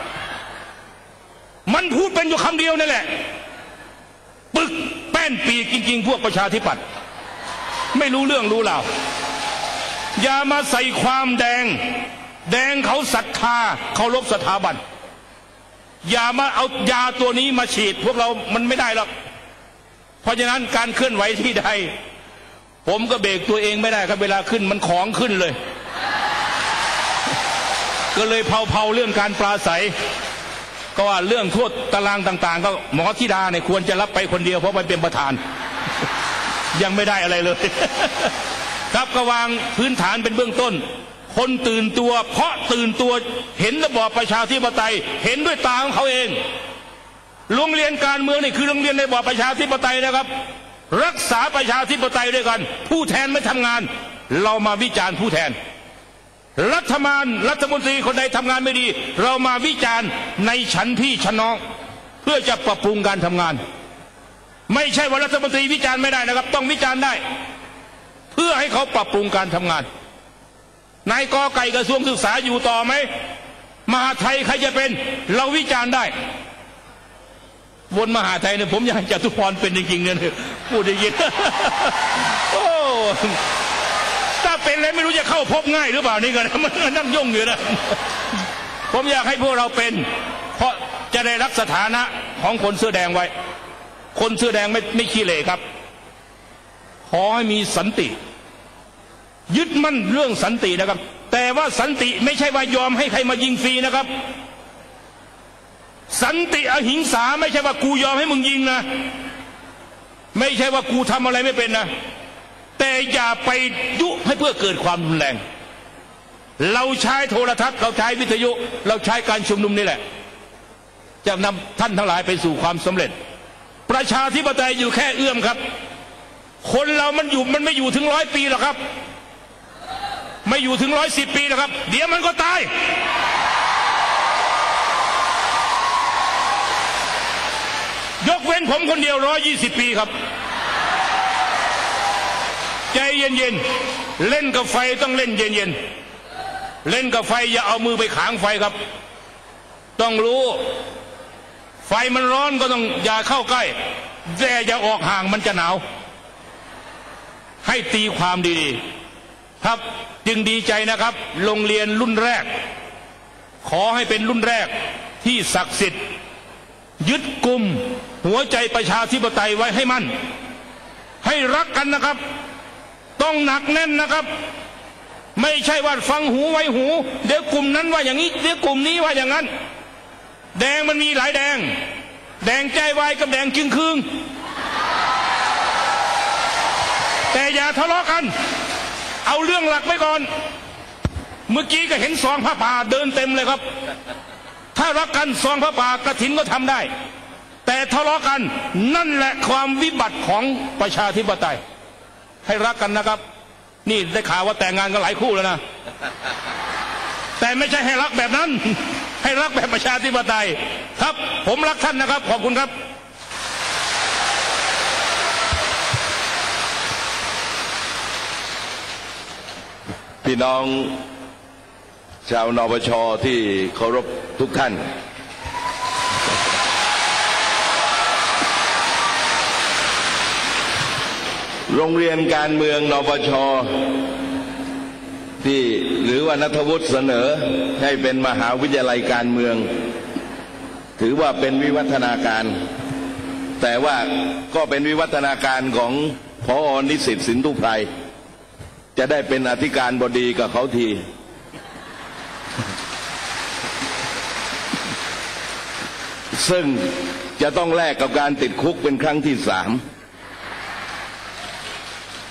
มันพูดเป็นอยู่คำเดียวนั่นแหละปึกแป้นปีจริงๆพวกประชาธิปัตย์ไม่รู้เรื่องรู้ราวอย่ามาใส่ความแดงเขาศรัทธาเคารพสถาบันอย่ามาเอายาตัวนี้มาฉีดพวกเรามันไม่ได้หรอกเพราะฉะนั้นการเคลื่อนไหวที่ใดผมก็เบรกตัวเองไม่ได้ครับเวลาขึ้นมันของขึ้นเลย ก็เลยเผาเรื่องการปราศัยก็ว่าเรื่องโทษตารางต่างๆก็หมอธิดาเนี่ยควรจะรับไปคนเดียวเพราะมันเป็นประธาน ยังไม่ได้อะไรเลย ครับก็วางพื้นฐานเป็นเบื้องต้นคนตื่นตัวเพราะตื่นตัวเห็นระบอบประชาธิปไตยเห็นด้วยตาของเขาเองโรงเรียนการเมืองนี่คือโรงเรียนในระบอบประชาธิปไตยนะครับรักษาประชาธิปไตยด้วยกันผู้แทนไม่ทำงานเรามาวิจารณ์ผู้แทนรัฐมนตรีคนใดทำงานไม่ดีเรามาวิจารณ์ในชั้นพี่ชั้นน้องเพื่อจะปรับปรุงการทำงานไม่ใช่ว่ารัฐมนตรีวิจารณ์ไม่ได้นะครับต้องวิจารณ์ได้เพื่อให้เขาปรับปรุงการทำงานนายกอไก่กระทรวงศึกษาอยู่ต่อไหมมหาไทยใครจะเป็นเราวิจารณ์ได้วนมหาไทยเนี่ยผมอยากให้จตุพรเป็นจริงๆเนี่ยพูดได้ยิน โอ้ถ้าเป็นเลยไม่รู้จะเข้าพบง่ายหรือเปล่านี่กันมันนั่งยุ่งอยู่นะ ผมอยากให้พวกเราเป็นเพราะจะได้รักสถานะของคนเสื้อแดงไว้คนเสื้อแดงไม่ขี้เหร่ครับขอให้มีสันติยึดมั่นเรื่องสันตินะครับแต่ว่าสันติไม่ใช่ว่ายอมให้ใครมายิงฟรีนะครับสันติอหิงสาไม่ใช่ว่ากูยอมให้มึงยิงนะไม่ใช่ว่ากูทำอะไรไม่เป็นนะแต่อย่าไปยุให้เพื่อเกิดความรุนแรงเราใช้โทรทัศน์เราใช้วิทยุเราใช้การชุมนุมนี่แหละจะนำท่านทั้งหลายไปสู่ความสำเร็จประชาธิปไตยอยู่แค่เอื้อมครับคนเรามันไม่อยู่ถึง100 ปีหรอกครับไม่อยู่ถึง110 ปีหรอกครับเดี๋ยวมันก็ตายยกเว้นผมคนเดียว120 ปีครับใจเย็นๆเล่นกับไฟต้องเล่นเย็นๆเล่นกับไฟอย่าเอามือไปขางไฟครับต้องรู้ไฟมันร้อนก็ต้องอย่าเข้าใกล้แต่อย่าออกห่างมันจะหนาวให้ตีความดีๆครับจึงดีใจนะครับโรงเรียนรุ่นแรกขอให้เป็นรุ่นแรกที่ศักดิ์สิทธิ์ยึดกลุ่มหัวใจประชาธิปไตยไว้ให้มั่นให้รักกันนะครับต้องหนักแน่นนะครับไม่ใช่ว่าฟังหูไว้หูเดี๋ยวกลุ่มนั้นว่าอย่างนี้เดี๋ยวกลุ่มนี้ว่าอย่างนั้นแดงมันมีหลายแดงใจวายกับแดงจึงคืงแต่อย่าทะเลาะกันเอาเรื่องหลักไว้ก่อนเมื่อกี้ก็เห็นซองผ้าป่าเดินเต็มเลยครับถ้ารักกันซองผ้าป่ากฐินก็ทำได้แต่ทะเลาะกันนั่นแหละความวิบัติของประชาธิปไตยให้รักกันนะครับนี่ได้ข่าวว่าแต่งงานกันหลายคู่แล้วนะแต่ไม่ใช่ให้รักแบบนั้นให้รักแบบประชาธิปไตยครับผมรักท่านนะครับขอบคุณครับพี่น้องชาวนปช.ที่เคารพทุกท่านโรงเรียนการเมืองนปช.ที่หรือว่าณัฐวุฒิเสนอให้เป็นมหาวิทยาลัยการเมืองถือว่าเป็นวิวัฒนาการแต่ว่าก็เป็นวิวัฒนาการของผอ.นิสิตสินธุไพรจะได้เป็นอธิการบดีกับเขาทีซึ่งจะต้องแลกกับการติดคุกเป็นครั้งที่3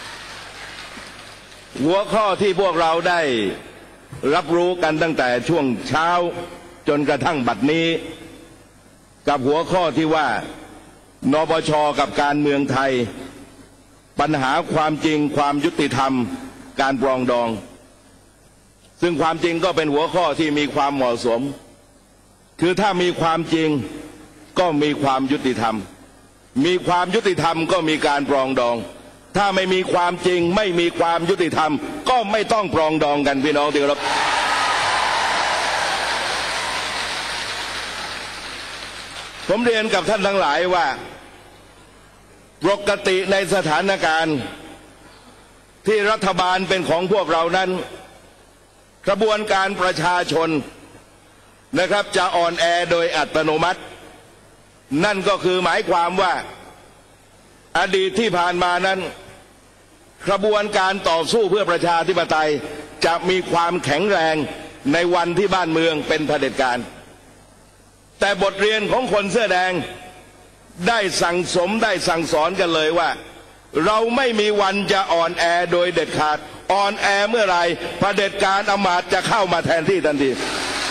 หัวข้อที่พวกเราได้รับรู้กันตั้งแต่ช่วงเช้าจนกระทั่งบัดนี้กับหัวข้อที่ว่านปช.กับการเมืองไทยปัญหาความจริงความยุติธรรมการปรองดองซึ่งความจริงก็เป็นหัวข้อที่มีความเหมาะสมคือถ้ามีความจริงก็มีความยุติธรรมมีความยุติธรรมก็มีการปรองดองถ้าไม่มีความจริงไม่มีความยุติธรรมก็ไม่ต้องปรองดองกันพี่น้องที่เคารพผมเรียนกับท่านทั้งหลายว่าปกติในสถานการณ์ที่รัฐบาลเป็นของพวกเรานั้นกระบวนการประชาชนนะครับจะอ่อนแอโดยอัตโนมัตินั่นก็คือหมายความว่าอดีตที่ผ่านมานั้นกระบวนการต่อสู้เพื่อประชาธิปไตยจะมีความแข็งแรงในวันที่บ้านเมืองเป็นเผด็จการแต่บทเรียนของคนเสื้อแดงได้สั่งสมได้สั่งสอนกันเลยว่าเราไม่มีวันจะอ่อนแอโดยเด็ดขาดอ่อนแอเมื่อไรเผด็จการอำมาตย์จะเข้ามาแทนที่ทันที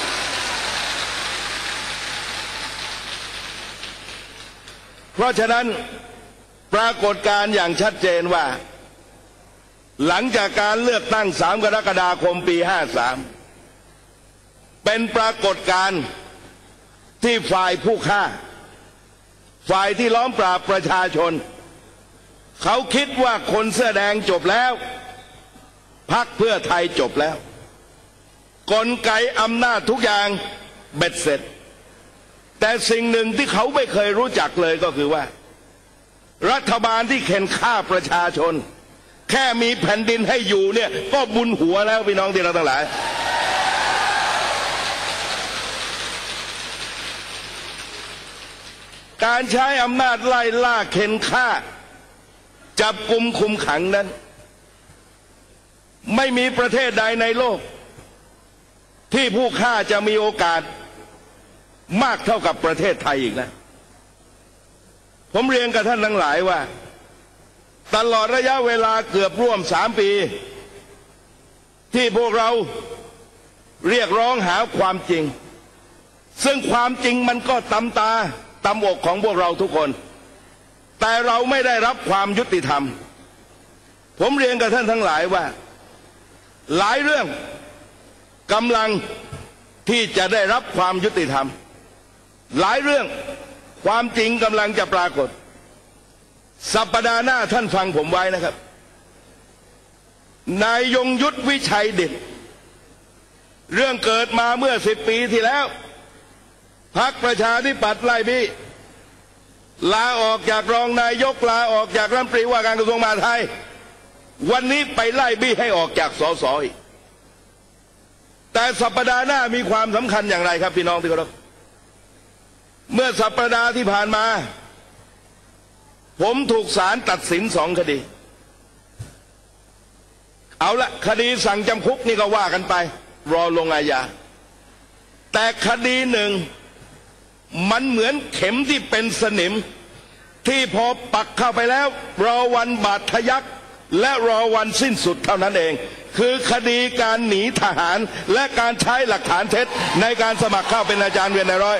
เพราะฉะนั้นปรากฏการณ์อย่างชัดเจนว่าหลังจากการเลือกตั้ง3 กรกฎาคมปี 53เป็นปรากฏการณ์ที่ฝ่ายผู้ฆ่าฝ่ายที่ล้อมปราบประชาชนเขาคิดว่าคนเสื้อแดงจบแล้วพรรคเพื่อไทยจบแล้วกลไกอำนาจทุกอย่างเบ็ดเสร็จแต่สิ่งหนึ่งที่เขาไม่เคยรู้จักเลยก็คือว่ารัฐบาลที่เข็นฆ่าประชาชนแค่มีแผ่นดินให้อยู่เนี่ยก็บุญหัวแล้วพี่น้องที่เราทั้งหลายการใช้อำนาจไล่ล่าเข็นฆ่าจับกุมคุมขังนั้นไม่มีประเทศใดในโลกที่ผู้ฆ่าจะมีโอกาสมากเท่ากับประเทศไทยอีกนะผมเรียนกับท่านทั้งหลายว่าตลอดระยะเวลาเกือบร่วม3 ปีที่พวกเราเรียกร้องหาความจริงซึ่งความจริงมันก็ตำตาตำอกของพวกเราทุกคนแต่เราไม่ได้รับความยุติธรรมผมเรียนกับท่านทั้งหลายว่าหลายเรื่องกำลังที่จะได้รับความยุติธรรมหลายเรื่องความจริงกำลังจะปรากฏสัปดาห์หน้าท่านฟังผมไว้นะครับนายยงยุทธวิชัยดิษฐ์เรื่องเกิดมาเมื่อ10 ปีที่แล้วพรรคประชาธิปัตย์ไล่บี้ลาออกจากรองนายกลาออกจากรัฐมนตรีว่าการกระทรวงมหาดไทยวันนี้ไปไล่บี้ให้ออกจากสสอีกแต่สัปดาห์หน้ามีความสำคัญอย่างไรครับพี่น้องที่เคารพเมื่อสัปดาห์ที่ผ่านมาผมถูกศาลตัดสิน2 คดีเอาละคดีสั่งจำคุกนี่ก็ว่ากันไปรอลงอาญาแต่คดีหนึ่งมันเหมือนเข็มที่เป็นสนิมที่พอปักเข้าไปแล้วรอวันบาดทะยักและรอวันสิ้นสุดเท่านั้นเองคือคดีการหนีทหารและการใช้หลักฐานเท็จในการสมัครเข้าเป็นอาจารย์เวียนนายร้อย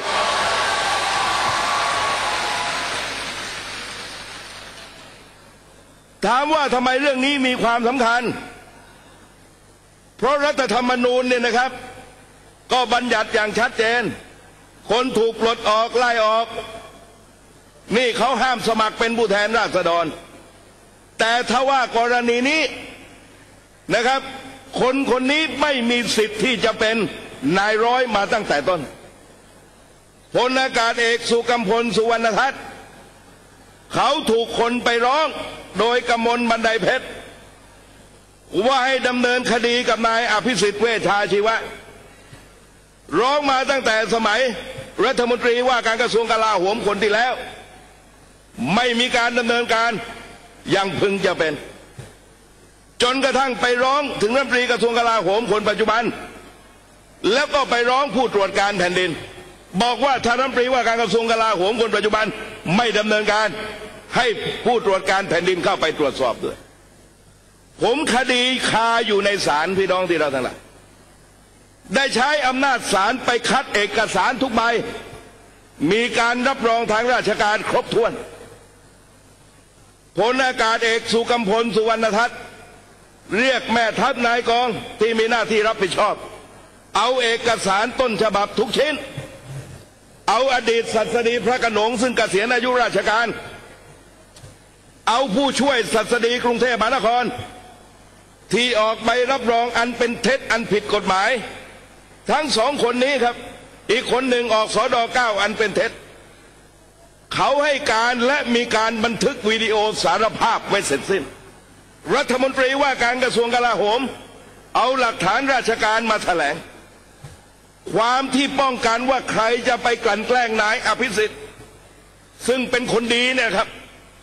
ถามว่าทำไมเรื่องนี้มีความสำคัญเพราะรัฐธรรมนูญเนี่ยนะครับก็บัญญัติอย่างชัดเจนคนถูกปลดออกไล่ออกนี่เขาห้ามสมัครเป็นผู้แทนราษฎรแต่ถ้าว่ากรณีนี้นะครับคนนี้ไม่มีสิทธิ์ที่จะเป็นนายร้อยมาตั้งแต่ต้นพลอากาศเอกสุกัมพลสุวรรณทัศน์เขาถูกคนไปร้องโดยกมลบันไดเพชรว่าให้ดำเนินคดีกับนายอภิสิทธิ์เวชชาชีวะร้องมาตั้งแต่สมัยรัฐมนตรีว่าการกระทรวงกลาโหมคนที่แล้วไม่มีการดำเนินการอย่างพึงจะเป็นจนกระทั่งไปร้องถึงรัฐมนตรีกระทรวงกลาโหมคนปัจจุบันแล้วก็ไปร้องผู้ตรวจการแผ่นดินบอกว่าถ้ารัฐมนตรีว่าการกระทรวงกลาโหมคนปัจจุบันไม่ดำเนินการให้ผู้ตรวจการแผ่นดินเข้าไปตรวจสอบด้วยผผมคดีคาอยู่ในศาลพี่น้องที่เราทั้งหลายได้ใช้อำนาจศาลไปคัดเอกสารทุกใบมีการรับรองทางราชการครบถ้วนพลอากาศเอกสุกัมพลสุวรรณทัศน์เรียกแม่ทัพนายกองที่มีหน้าที่รับผิดชอบเอาเอกสารต้นฉบับทุกชิ้นเอาอดีตศัสดีพระโขนงซึ่งเกษียณอายุราชการเอาผู้ช่วยศัสดีกรุงเทพมหานครที่ออกใบรับรองอันเป็นเท็จอันผิดกฎหมายทั้งสองคนนี้ครับอีกคนหนึ่งออกสด.9 อันเป็นเท็จเขาให้การและมีการบันทึกวิดีโอสารภาพไว้เสร็จสิ้นรัฐมนตรีว่าการกระทรวงกลาโหมเอาหลักฐานราชการมาแถลงความที่ป้องกันว่าใครจะไปกลั่นแกล้งนายอภิสิทธิ์ซึ่งเป็นคนดีเนี่ยครับ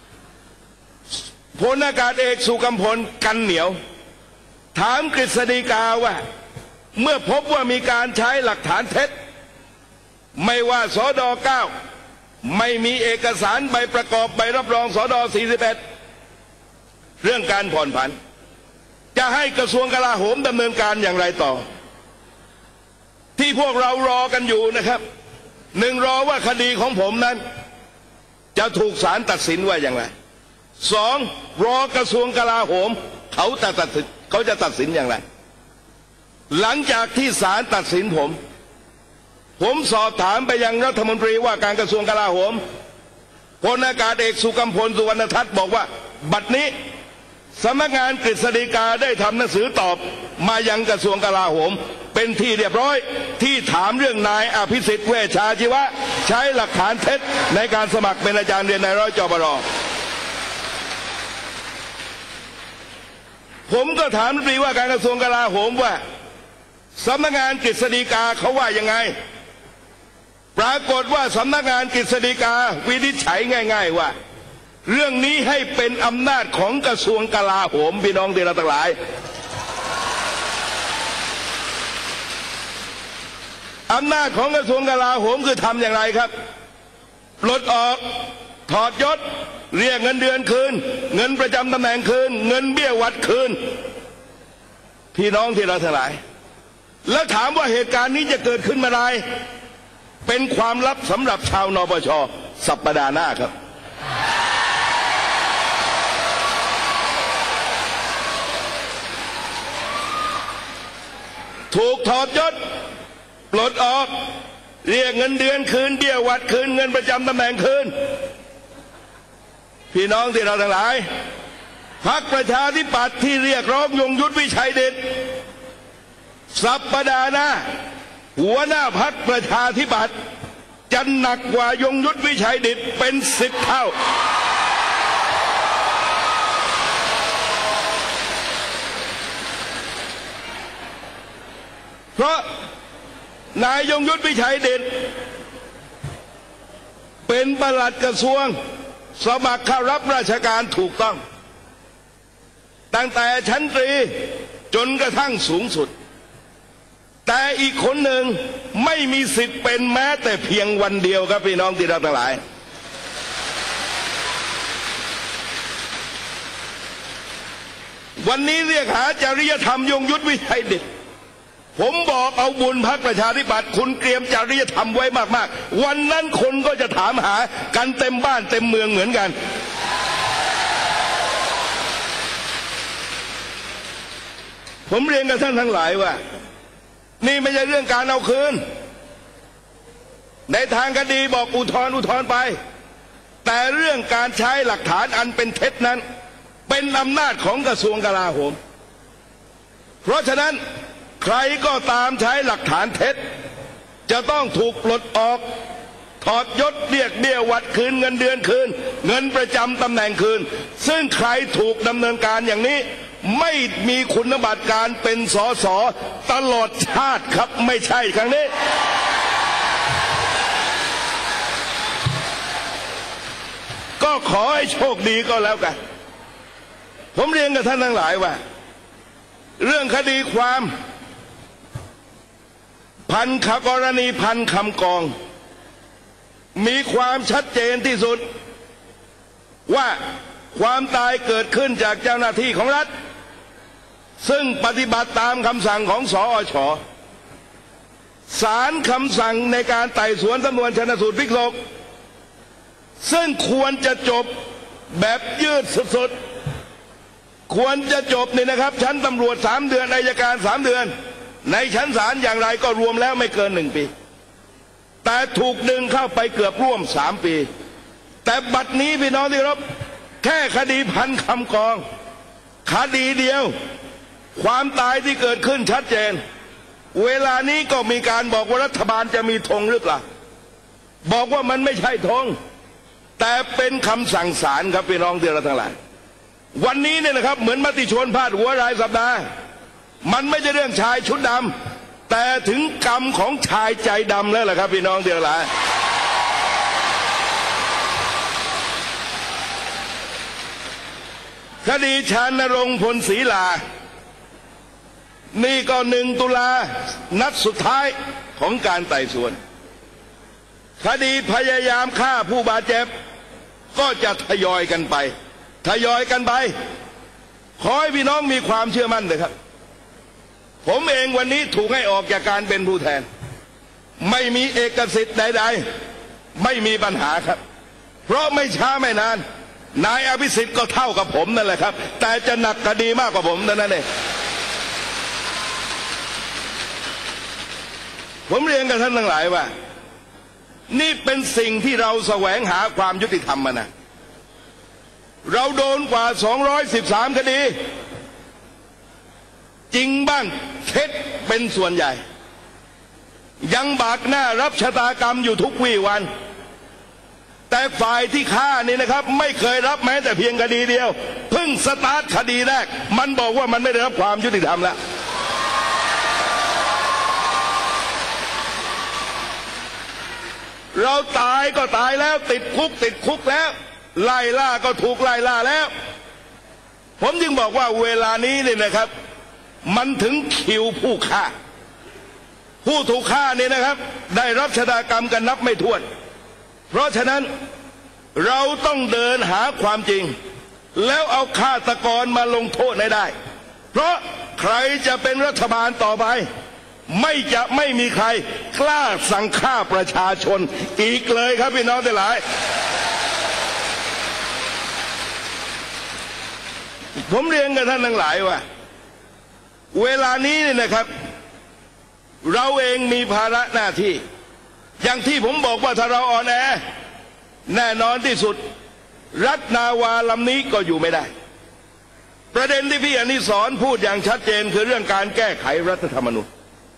พลอากาศเอกสุกัมพลกันเหนียวถามกฤษฎีกาว่าเมื่อพบว่ามีการใช้หลักฐานเท็จไม่ว่าสด.9 ไม่มีเอกสารใบประกอบใบรับรองสด.41เรื่องการผ่อนผันจะให้กระทรวงกลาโหมดำเนินการอย่างไรต่อที่พวกเรารอกันอยู่นะครับหนึ่งรอว่าคดีของผมนั้นจะถูกศาลตัดสินว่าอย่างไรสองรอกระทรวงกลาโหมเขาจะตัดสินอย่างไรหลังจากที่ศาลตัดสินผมสอบถามไปยังรัฐมนตรีว่าการกระทรวงกลาโหมพลอากาศเอกสุกัมพลสุวรรณทัศน์บอกว่าบัดนี้สำนักงานกฤษฎีกาได้ทำหนังสือตอบมายังกระทรวงกลาโหมเป็นที่เรียบร้อยที่ถามเรื่องนายอภิสิทธิ์เวชชาชีวะใช้หลักฐานเท็จในการสมัครเป็นอาจารย์เรียนนายร้อยจบร.ผมก็ถามรัฐมนตรีว่าการกระทรวงกลาโหมว่าสำนักงานกฤษฎีกาเขาว่ายังไงปรากฏว่าสำนักงานกฤษฎีกาวินิจฉัยง่ายๆว่าเรื่องนี้ให้เป็นอำนาจของกระทรวงกลาโหมพี่น้องที่เราทั้งหลายอำนาจของกระทรวงกลาโหมคือทำอย่างไรครับปลดออกถอดยศเรียกเงินเดือนคืนเงินประจำตำแหน่งคืนเงินเบี้ยวัดคืนพี่น้องที่เราทั้งหลายแล้วถามว่าเหตุการณ์นี้จะเกิดขึ้นเมื่อไรเป็นความลับสำหรับชาวนปช.สัปดาห์หน้าครับถูกถอดยศปลดออกเรียกเงินเดือนคืนเบี้ยวัดคืนเงินประจำตำแหน่งคืนพี่น้องที่เราทั้งหลายพรรคประชาธิปัตย์ที่เรียกร้องยงยุทธวิชัยเดชสัปดาห์หน้าหัวหน้าพรรคประชาธิปัตย์จะหนักกว่ายงยุทธวิชัยเดชเป็น10 เท่าเพราะนายยงยุทธวิชัยเดชเป็นปลัดกระทรวงสมัครเข้ารับราชการถูกต้องตั้งแต่ชั้นตรีจนกระทั่งสูงสุดแต่อีกคนหนึ่งไม่มีสิทธิ์เป็นแม้แต่เพียงวันเดียวครับพี่น้องที่เราทั้งหลายวันนี้เรียกหาจริยธรรมยงยุทธวิชัยเดชผมบอกเอาบุญพรรคประชาธิปัตย์คุณเตรียมจริยธรรมไว้มากๆวันนั้นคนก็จะถามหากันเต็มบ้านเต็มเมืองเหมือนกันผมเรียนกับท่านทั้งหลายว่านี่ไม่ใช่เรื่องการเอาคืนในทางคดีบอกอุทธรณ์ไปแต่เรื่องการใช้หลักฐานอันเป็นเท็จนั้นเป็นอำนาจของกระทรวงกลาโหมเพราะฉะนั้นใครก็ตามใช้หลักฐานเท็จจะต้องถูกปลดออกถอดยศเรียกเบี้ยวัดคืนเงินเดือนคืนเงินประจำตำแหน่งคืนซึ่งใครถูกดำเนินการอย่างนี้ไม่มีคุณบัตรการเป็นสสตลอดชาติครับไม่ใช่ครั้งนี้ก็ขอให้โชคดีก็แล้วกันผมเรียนกับท่านทั้งหลายว่าเรื่องคดีความกรณีพันคำกองมีความชัดเจนที่สุดว่าความตายเกิดขึ้นจากเจ้าหน้าที่ของรัฐซึ่งปฏิบัติตามคำสั่งของสอช.ศาลคำสั่งในการไต่สวนสำนวนชันสูตรพลิกศพซึ่งควรจะจบแบบยืดสุดๆควรจะจบนี่นะครับชั้นตำรวจ3 เดือนอัยการ3 เดือนในชั้นศาลอย่างไรก็รวมแล้วไม่เกิน1 ปีแต่ถูกดึงเข้าไปเกือบร่วม3 ปีแต่บัดนี้พี่น้องที่เคารพแค่คดีพันคำกองคดีเดียวความตายที่เกิดขึ้นชัดเจนเวลานี้ก็มีการบอกว่ารัฐบาลจะมีธงหรือเปล่าบอกว่ามันไม่ใช่ธงแต่เป็นคำสั่งศาลครับพี่น้องที่เราทั้งหลายวันนี้เนี่ยนะครับเหมือนมติชนพาดหัวรายสัปดาห์มันไม่ใช่เรื่องชายชุดดำแต่ถึงกรรมของชายใจดำแล้วล่ะครับพี่น้องที่เราหลายคดีชานรงค์พลศรีลานี่ก็1 ตุลานัดสุดท้ายของการไต่สวนคดีพยายามฆ่าผู้บาดเจ็บก็จะทยอยกันไปขอให้พี่น้องมีความเชื่อมั่นเลยครับผมเองวันนี้ถูกให้ออกจากการเป็นผู้แทนไม่มีเอกสิทธิ์ใดๆไม่มีปัญหาครับเพราะไม่ช้าไม่นานนายอภิสิทธิ์ก็เท่ากับผมนั่นแหละครับแต่จะหนักคดีมากกว่าผมนั่นเองผมเรียนกับท่านทั้งหลายว่านี่เป็นสิ่งที่เราแสวงหาความยุติธรรมมานะเราโดนกว่า213 คดีจริงบ้างเท็จเป็นส่วนใหญ่ยังบากหน้ารับชะตากรรมอยู่ทุกวี่วันแต่ฝ่ายที่ฆ่านี่นะครับไม่เคยรับแม้แต่เพียงคดีเดียวเพิ่งสตาร์ทคดีแรกมันบอกว่ามันไม่ได้รับความยุติธรรมแล้วเราตายก็ตายแล้วติดคุกแล้วไล่ล่าก็ถูกไล่ล่าแล้วผมจึงบอกว่าเวลานี้เนี่ยนะครับมันถึงคิวผู้ฆ่าผู้ถูกฆ่านี่นะครับได้รับชะตากรรมกันนับไม่ถ้วนเพราะฉะนั้นเราต้องเดินหาความจริงแล้วเอาฆาตกรมาลงโทษให้ได้เพราะใครจะเป็นรัฐบาลต่อไปไม่มีใครกล้าสั่งฆ่าประชาชนอีกเลยครับพี่น้องทั้งหลายผมเรียนกับท่านทั้งหลายว่าเวลานี้เนี่ยนะครับเราเองมีภาระหน้าที่อย่างที่ผมบอกว่าถ้าเราอ่อนแอแน่นอนที่สุดรัฐนาวาลำนี้ก็อยู่ไม่ได้ประเด็นที่พี่อนิสรณ์พูดอย่างชัดเจนคือเรื่องการแก้ไขรัฐธรรมนูญ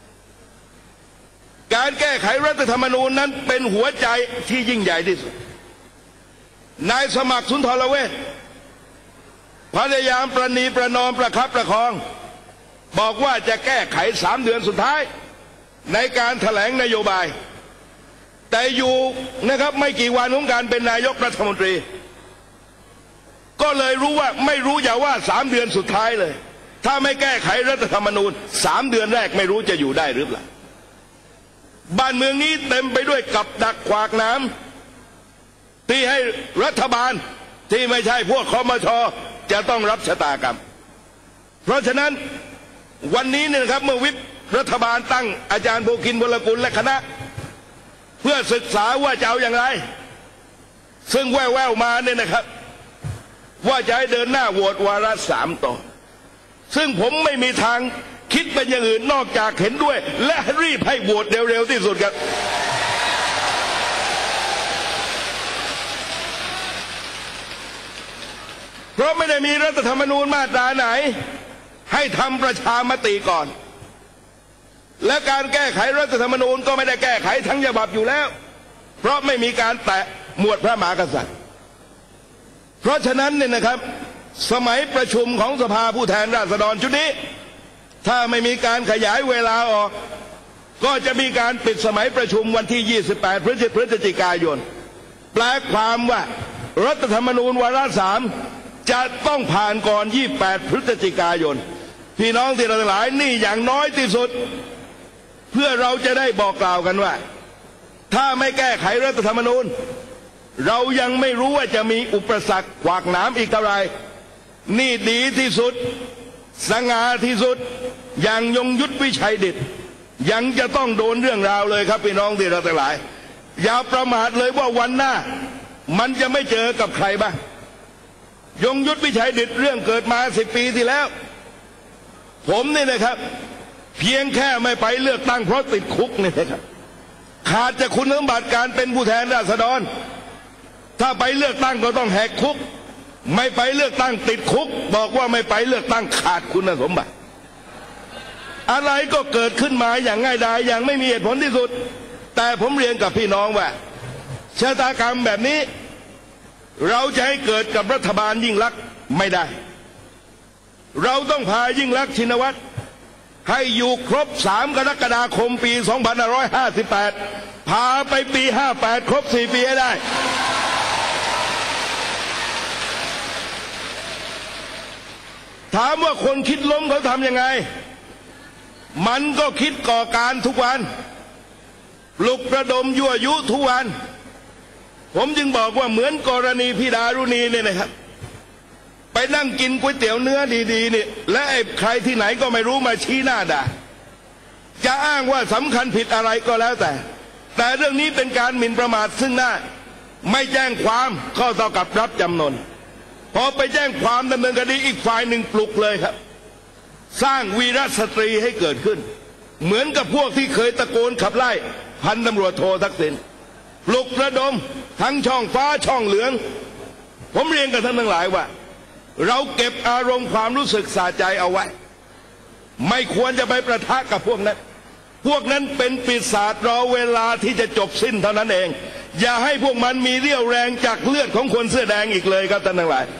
การแก้ไขรัฐธรรมนูญนั้นเป็นหัวใจที่ยิ่งใหญ่ที่สุดนายสมัครสุนทรเวชพยายามประนีประนอมประคับประคองบอกว่าจะแก้ไข3 เดือนสุดท้ายในการแถลงนโยบายแต่อยู่นะครับไม่กี่วันของการเป็นนายกรัฐมนตรีก็เลยรู้ว่าไม่รู้อย่าว่า3 เดือนสุดท้ายเลยถ้าไม่แก้ไขรัฐธรรมนูญ3 เดือนแรกไม่รู้จะอยู่ได้หรือเปล่าบ้านเมืองนี้เต็มไปด้วยกับดักขวากน้ำที่ให้รัฐบาลที่ไม่ใช่พวกคมช.จะต้องรับชะตากรรมเพราะฉะนั้นวันนี้เนี่ยครับเมื่อวิปรัฐบาลตั้งอาจารย์โพคิน วรกุลและคณะเพื่อศึกษาว่าจะเอาอย่างไรซึ่งแว่วๆมาเนี่ยนะครับว่าจะให้เดินหน้าโหวตวาระ3ต่อซึ่งผมไม่มีทางคิดเป็นอย่างอื่นนอกจากเห็นด้วยและรีบให้โหวตเร็วๆที่สุดครับเพราะไม่ได้มีรัฐธรรมนูญมาตราไหนให้ทำประชามติก่อนและการแก้ไขรัฐธรรมนูญก็ไม่ได้แก้ไขทั้งฉบับอยู่แล้วเพราะไม่มีการแตะหมวดพระมหากษัตริย์เพราะฉะนั้นเนี่ยนะครับสมัยประชุมของสภาผู้แทนราษฎรชุดนี้ถ้าไม่มีการขยายเวลาออกก็จะมีการปิดสมัยประชุมวันที่28 พฤศจิกายนแปลความว่ารัฐธรรมนูญวาระ3จะต้องผ่านก่อน28 พฤศจิกายนพี่น้องที่หลายนี่อย่างน้อยที่สุดเพื่อเราจะได้บอกกล่าวกันว่าถ้าไม่แก้ไขรัฐธรรมนูญเรายังไม่รู้ว่าจะมีอุปสรรคขวากหนามอีกเท่าไรนี่ดีที่สุดสง่าที่สุดอย่างยงยุทธวิชัยดิษฐ์ยังจะต้องโดนเรื่องราวเลยครับพี่น้องที่เราทั้งหลายอย่าประมาทเลยว่าวันหน้ามันจะไม่เจอกับใครบ้างยงยุทธวิชัยดิษฐ์เรื่องเกิดมา10 ปีที่แล้วผมนี่นะครับเพียงแค่ไม่ไปเลือกตั้งเพราะติดคุกนี่นะครับขาดจากคุณสมบัติการเป็นผู้แทนราษฎรถ้าไปเลือกตั้งก็ต้องแหกคุกไม่ไปเลือกตั้งติดคุกบอกว่าไม่ไปเลือกตั้งขาดคุณสมบัติอะไรก็เกิดขึ้นมาอย่างง่ายดายอย่างไม่มีเหตุผลที่สุดแต่ผมเรียนกับพี่น้องว่าชะตากรรมแบบนี้เราจะให้เกิดกับรัฐบาลยิ่งลักษณ์ไม่ได้เราต้องพายิ่งลักษณ์ชินวัตรให้อยู่ครบ3 กรกฎาคมปี 2558 พาไปปี 58 ครบ 4 ปีให้ได้ถามว่าคนคิดล้มเขาทำยังไงมันก็คิดก่อการทุกวันปลุกระดมยั่วยุทุกวันผมจึงบอกว่าเหมือนกรณีพี่ดารุณีเนี่ยนะครับไปนั่งกินก๋วยเตี๋ยวเนื้อดีๆนี่และไอ้ใครที่ไหนก็ไม่รู้มาชี้หน้าด่าจะอ้างว่าสำคัญผิดอะไรก็แล้วแต่เรื่องนี้เป็นการหมิ่นประมาทซึ่งหน้าไม่แจ้งความก็เท่ากับรับจำนนพอไปแจ้งความดำเนินคดีอีกฝ่ายหนึ่งปลุกเลยครับสร้างวีรสตรีให้เกิดขึ้นเหมือนกับพวกที่เคยตะโกนขับไล่พันตำรวจโททักษิณปลุกระดมทั้งช่องฟ้าช่องเหลืองผมเรียนกับท่านทั้งหลายว่าเราเก็บอารมณ์ความรู้สึกสะใจเอาไว้ไม่ควรจะไปประทะกับพวกนั้นเป็นปีศาจรอเวลาที่จะจบสิ้นเท่านั้นเองอย่าให้พวกมันมีเรี่ยวแรงจากเลือดของคนเสื้อแดงอีกเลยครับท่านทั้งหลาย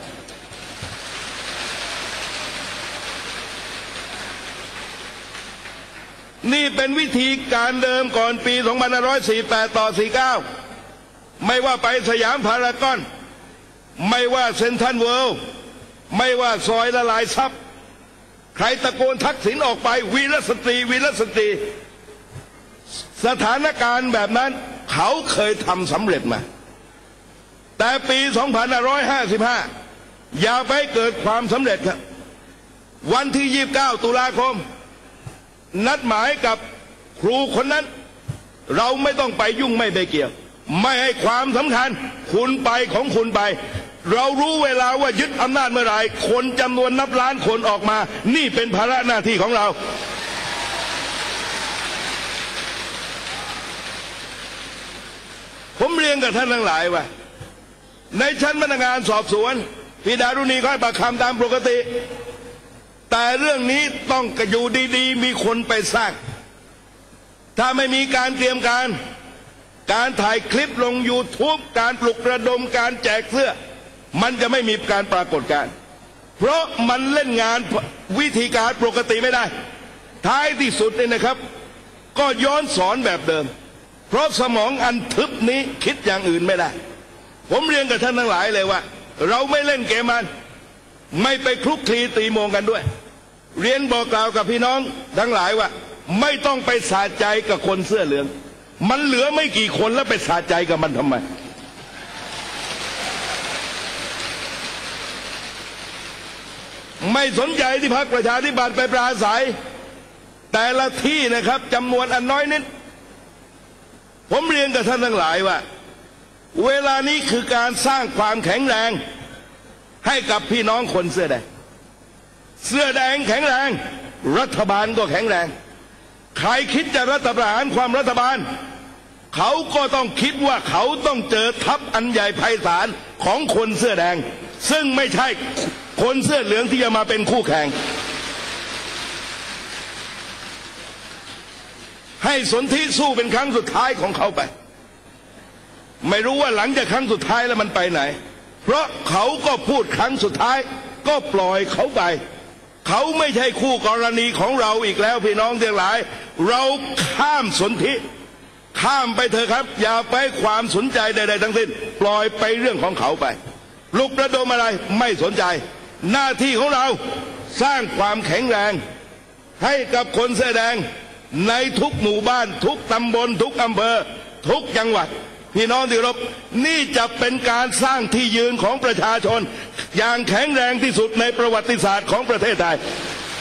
นี่เป็นวิธีการเดิมก่อนปี 2548 ต่อ 49 ไม่ว่าไปสยามพารากอนไม่ว่าเซ็นทรัลเวิลด์ไม่ว่าซอยละลายซับใครตะโกนทักษิณออกไปวีรสตรีวีรสตรีสถานการณ์แบบนั้นเขาเคยทำสำเร็จมาแต่ปี 2555 อย่าไปเกิดความสำเร็จครับวันที่ 29 ตุลาคมนัดหมายกับครูคนนั้นเราไม่ต้องไปยุ่งไม่ไปเกี่ยวไม่ให้ความสำคัญคุณไปของคุณไปเรารู้เวลาว่ายึดอำนาจเมื่อไหร่คนจำนวนนับล้านคนออกมานี่เป็นภาระหน้าที่ของเราผมเรียนกับท่านทั้งหลายว่าในชั้นพนักงานสอบสวนพี่ดารุณีก็ให้ปากคำตามปกติแต่เรื่องนี้ต้องอยู่ดีๆมีคนไปสร้างถ้าไม่มีการเตรียมการถ่ายคลิปลง YouTube การปลุกระดมการแจกเสื้อมันจะไม่มีการปรากฏการเพราะมันเล่นงานวิธีการปกติไม่ได้ท้ายที่สุดเนี่ยนะครับก็ย้อนสอนแบบเดิมเพราะสมองอันทึบนี้คิดอย่างอื่นไม่ได้ผมเรียนกับท่านทั้งหลายเลยว่าเราไม่เล่นเกมมันไม่ไปคลุกคลีตีโมงกันด้วยเรียนบอกกล่าวกับพี่น้องทั้งหลายว่าไม่ต้องไปสะใจกับคนเสื้อเหลืองมันเหลือไม่กี่คนแล้วไปสะใจกับมันทำไมไม่สนใจที่พรรคประชาธิปัตย์ไปปราศัยแต่ละที่นะครับจำนวนอันน้อยนิดผมเรียนกับท่านทั้งหลายว่าเวลานี้คือการสร้างความแข็งแรงให้กับพี่น้องคนเสื้อแดงแข็งแรงรัฐบาลก็แข็งแรงใครคิดจะรัฐประหารความรัฐบาลเขาก็ต้องคิดว่าเขาต้องเจอทัพอันใหญ่ไพศาลของคนเสื้อแดงซึ่งไม่ใช่คนเสื้อเหลืองที่จะมาเป็นคู่แข่งให้สนธิสู้เป็นครั้งสุดท้ายของเขาไปไม่รู้ว่าหลังจากครั้งสุดท้ายแล้วมันไปไหนเพราะเขาก็พูดครั้งสุดท้ายก็ปล่อยเขาไปเขาไม่ใช่คู่กรณีของเราอีกแล้วพี่น้องทั้งหลายเราข้ามสนธิข้ามไปเถอะครับอย่าไปความสนใจใดๆทั้งสิ้นปล่อยไปเรื่องของเขาไปลุกระดมอะไรไม่สนใจหน้าที่ของเราสร้างความแข็งแรงให้กับคนเสื้อแดงในทุกหมู่บ้านทุกตำบลทุกอำเภอทุกจังหวัดพี่น้องที่เคารพนี่จะเป็นการสร้างที่ยืนของประชาชนอย่างแข็งแรงที่สุดในประวัติศาสตร์ของประเทศไทย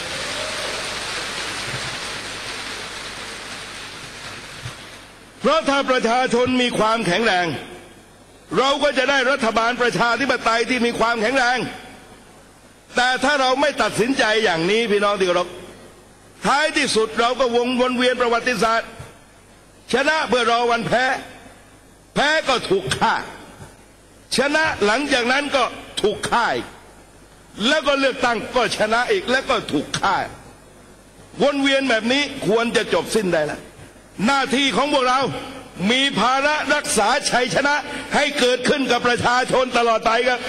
เพราะถ้าประชาชนมีความแข็งแรงเราก็จะได้รัฐบาลประชาธิปไตยที่มีความแข็งแรงแต่ถ้าเราไม่ตัดสินใจอย่างนี้พี่น้องที่เคารพท้ายที่สุดเราก็วนเวียนประวัติศาสตร์ชนะเพื่อรอวันแพ้แพ้ก็ถูกฆ่าชนะหลังจากนั้นก็ถูกฆ่าอีกแล้วก็เลือกตั้งก็ชนะอีกแล้วก็ถูกฆ่าวนเวียนแบบนี้ควรจะจบสิ้นได้แล้วหน้าที่ของพวกเรามีภาระรักษาชัยชนะให้เกิดขึ้นกับประชาชนตลอดไปครับ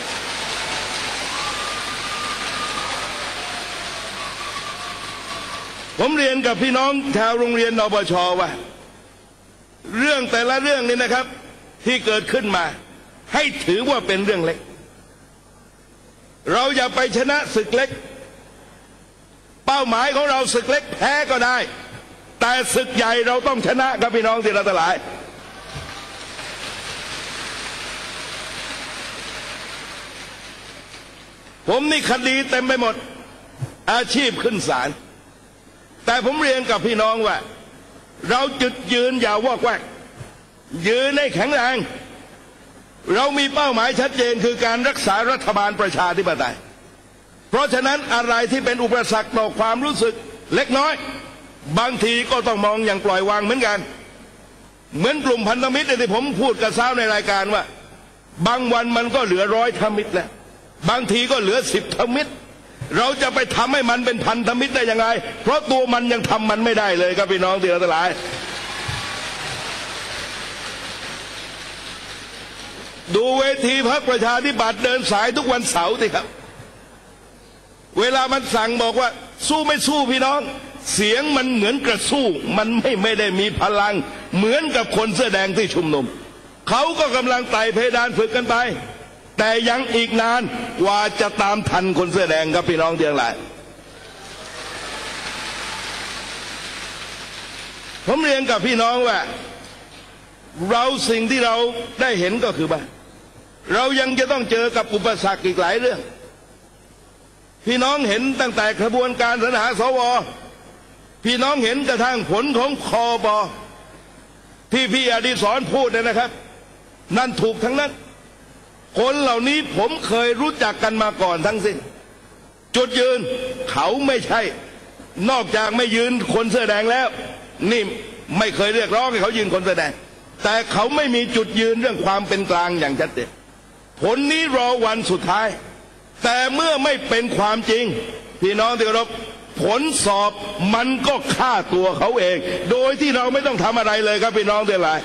ผมเรียนกับพี่น้องชาวโรงเรียนนปช.ว่าเรื่องแต่ละเรื่องนี้นะครับที่เกิดขึ้นมาให้ถือว่าเป็นเรื่องเล็กเราอย่าไปชนะศึกเล็กเป้าหมายของเราศึกเล็กแพ้ก็ได้แต่ศึกใหญ่เราต้องชนะครับพี่น้องที่รักทั้งหลายผมนี่คดีเต็มไปหมดอาชีพขึ้นศาลแต่ผมเรียนกับพี่น้องว่าเราจุดยืนอย่าวอกแวกยืนให้แข็งแรงเรามีเป้าหมายชัดเจนคือการรักษารัฐบาลประชาธิปไตยเพราะฉะนั้นอะไรที่เป็นอุปสรรคต่อความรู้สึกเล็กน้อยบางทีก็ต้องมองอย่างปล่อยวางเหมือนกันเหมือนกลุ่มพันธมิตรที่ผมพูดกับซ้าวในรายการว่าบางวันมันก็เหลือ100 ธมิตรแล้วบางทีก็เหลือ10 ธมิตรเราจะไปทำให้มันเป็นพันธมิตรได้ยังไงเพราะตัวมันยังทำมันไม่ได้เลยครับพี่น้องที่รักทั้งหลายดูเวทีพรรคประชาธิปัตย์เดินสายทุกวันเสาร์สิครับเวลามันสั่งบอกว่าสู้ไม่สู้พี่น้องเสียงมันเหมือนกระสู้มันไม่ได้มีพลังเหมือนกับคนเสื้อแดงที่ชุมนุมเขาก็กำลังไต่เพดานฝึกกันไปแต่ยังอีกนานกว่าจะตามทันคนเสื้อแดงครับพี่น้องทั้งหลายผมเรียนกับพี่น้องว่าเราสิ่งที่เราได้เห็นก็คือว่าเรายังจะต้องเจอกับอุปสรรคอีกหลายเรื่องพี่น้องเห็นตั้งแต่กระบวนการสรรหาสวพี่น้องเห็นกระทั่งผลของคบที่พี่อดิศรพูดนะครับนั่นถูกทั้งนั้นคนเหล่านี้ผมเคยรู้จักกันมาก่อนทั้งสิ้นจุดยืนเขาไม่ใช่นอกจากไม่ยืนคนเสื้อแดงแล้วนี่ไม่เคยเรียกร้องให้เขายืนคนเสื้อแดงแต่เขาไม่มีจุดยืนเรื่องความเป็นกลางอย่างชัดเจนผลนี้รอวันสุดท้ายแต่เมื่อไม่เป็นความจริงพี่น้องที่เคารพผลสอบมันก็ฆ่าตัวเขาเองโดยที่เราไม่ต้องทำอะไรเลยครับพี่น้องทั้งหลาย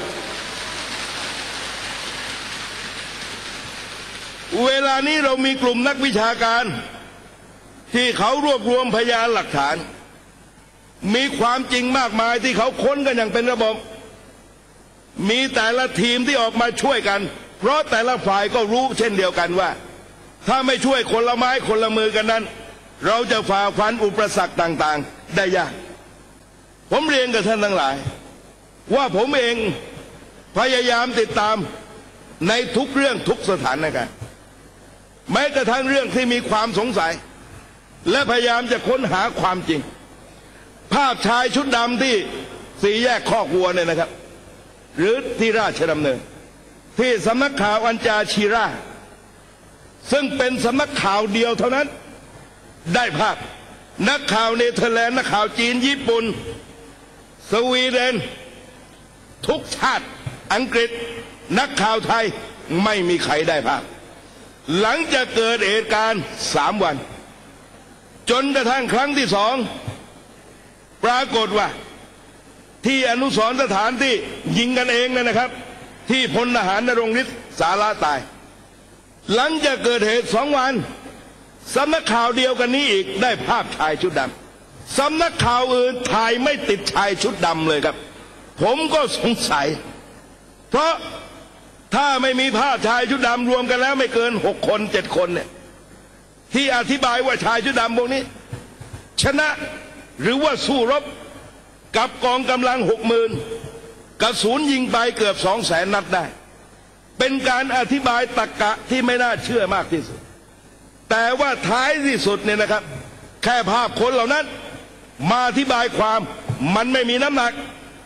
เวลานี้เรามีกลุ่มนักวิชาการที่เขารวบรวมพยานหลักฐานมีความจริงมากมายที่เขาค้นกันอย่างเป็นระบบมีแต่ละทีมที่ออกมาช่วยกันเพราะแต่ละฝ่ายก็รู้เช่นเดียวกันว่าถ้าไม่ช่วยคนละไม้คนละมือกันนั้นเราจะฝ่าฟันอุปสรรคต่างๆได้ยากผมเรียนกับท่านทั้งหลายว่าผมเองพยายามติดตามในทุกเรื่องทุกสถานการณ์แม้กระทั่งเรื่องที่มีความสงสัยและพยายามจะค้นหาความจริงภาพชายชุดดำที่สี่แยกคอกวัวเนี่ยนะครับหรือที่ราชดำเนินที่สำนักข่าวอัญจาชีราซึ่งเป็นสำนักข่าวเดียวเท่านั้นได้ภาพนักข่าวเนเธอร์แลนด์นักข่าวจีนญี่ปุ่นสวีเดนทุกชาติอังกฤษนักข่าวไทยไม่มีใครได้ภาพหลังจากเกิดเหตุการณ์3 วันจนกระทั่งครั้งที่2ปรากฏว่าที่อนุสรณ์สถานที่ยิงกันเองนะครับที่พลทหารณรงค์ฤทธิ์สาระตายหลังจากเกิดเหตุ2 วันสำนักข่าวเดียวกันนี้อีกได้ภาพชายชุดดำสำนักข่าวอื่นถ่ายไม่ติดชายชุดดำเลยครับผมก็สงสัยเพราะถ้าไม่มีภาพชายชุดดำรวมกันแล้วไม่เกิน6 คน 7 คนเนี่ยที่อธิบายว่าชายชุดดำพวกนี้ชนะหรือว่าสู้รบกับกองกำลัง 60,000 กระสุนยิงไปเกือบ 200,000 นัดได้เป็นการอธิบายตรรกะที่ไม่น่าเชื่อมากที่สุดแต่ว่าท้ายที่สุดเนี่ยนะครับแค่ภาพคนเหล่านั้นมาอธิบายความมันไม่มีน้ำหนัก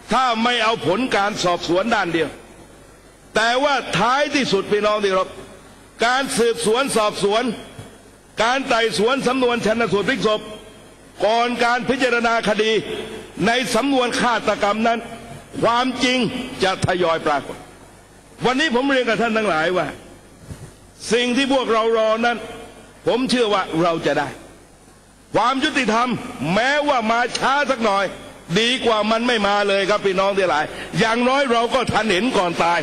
ถ้าไม่เอาผลการสอบสวนด้านเดียวแต่ว่าท้ายที่สุดพี่น้องที่เคารพการสืบสวนสอบสวนการไต่สวนสำนวนชันสูตรพลิกศพก่อนการพิจารณาคดีในสำนวนฆาตกรรมนั้นความจริงจะทยอยปรากฏวันนี้ผมเรียนกับท่านทั้งหลายว่าสิ่งที่พวกเรารอนั้นผมเชื่อว่าเราจะได้ความยุติธรรมแม้ว่ามาช้าสักหน่อยดีกว่ามันไม่มาเลยครับพี่น้องทั้งหลายอย่างน้อยเราก็ทันเห็นก่อนตาย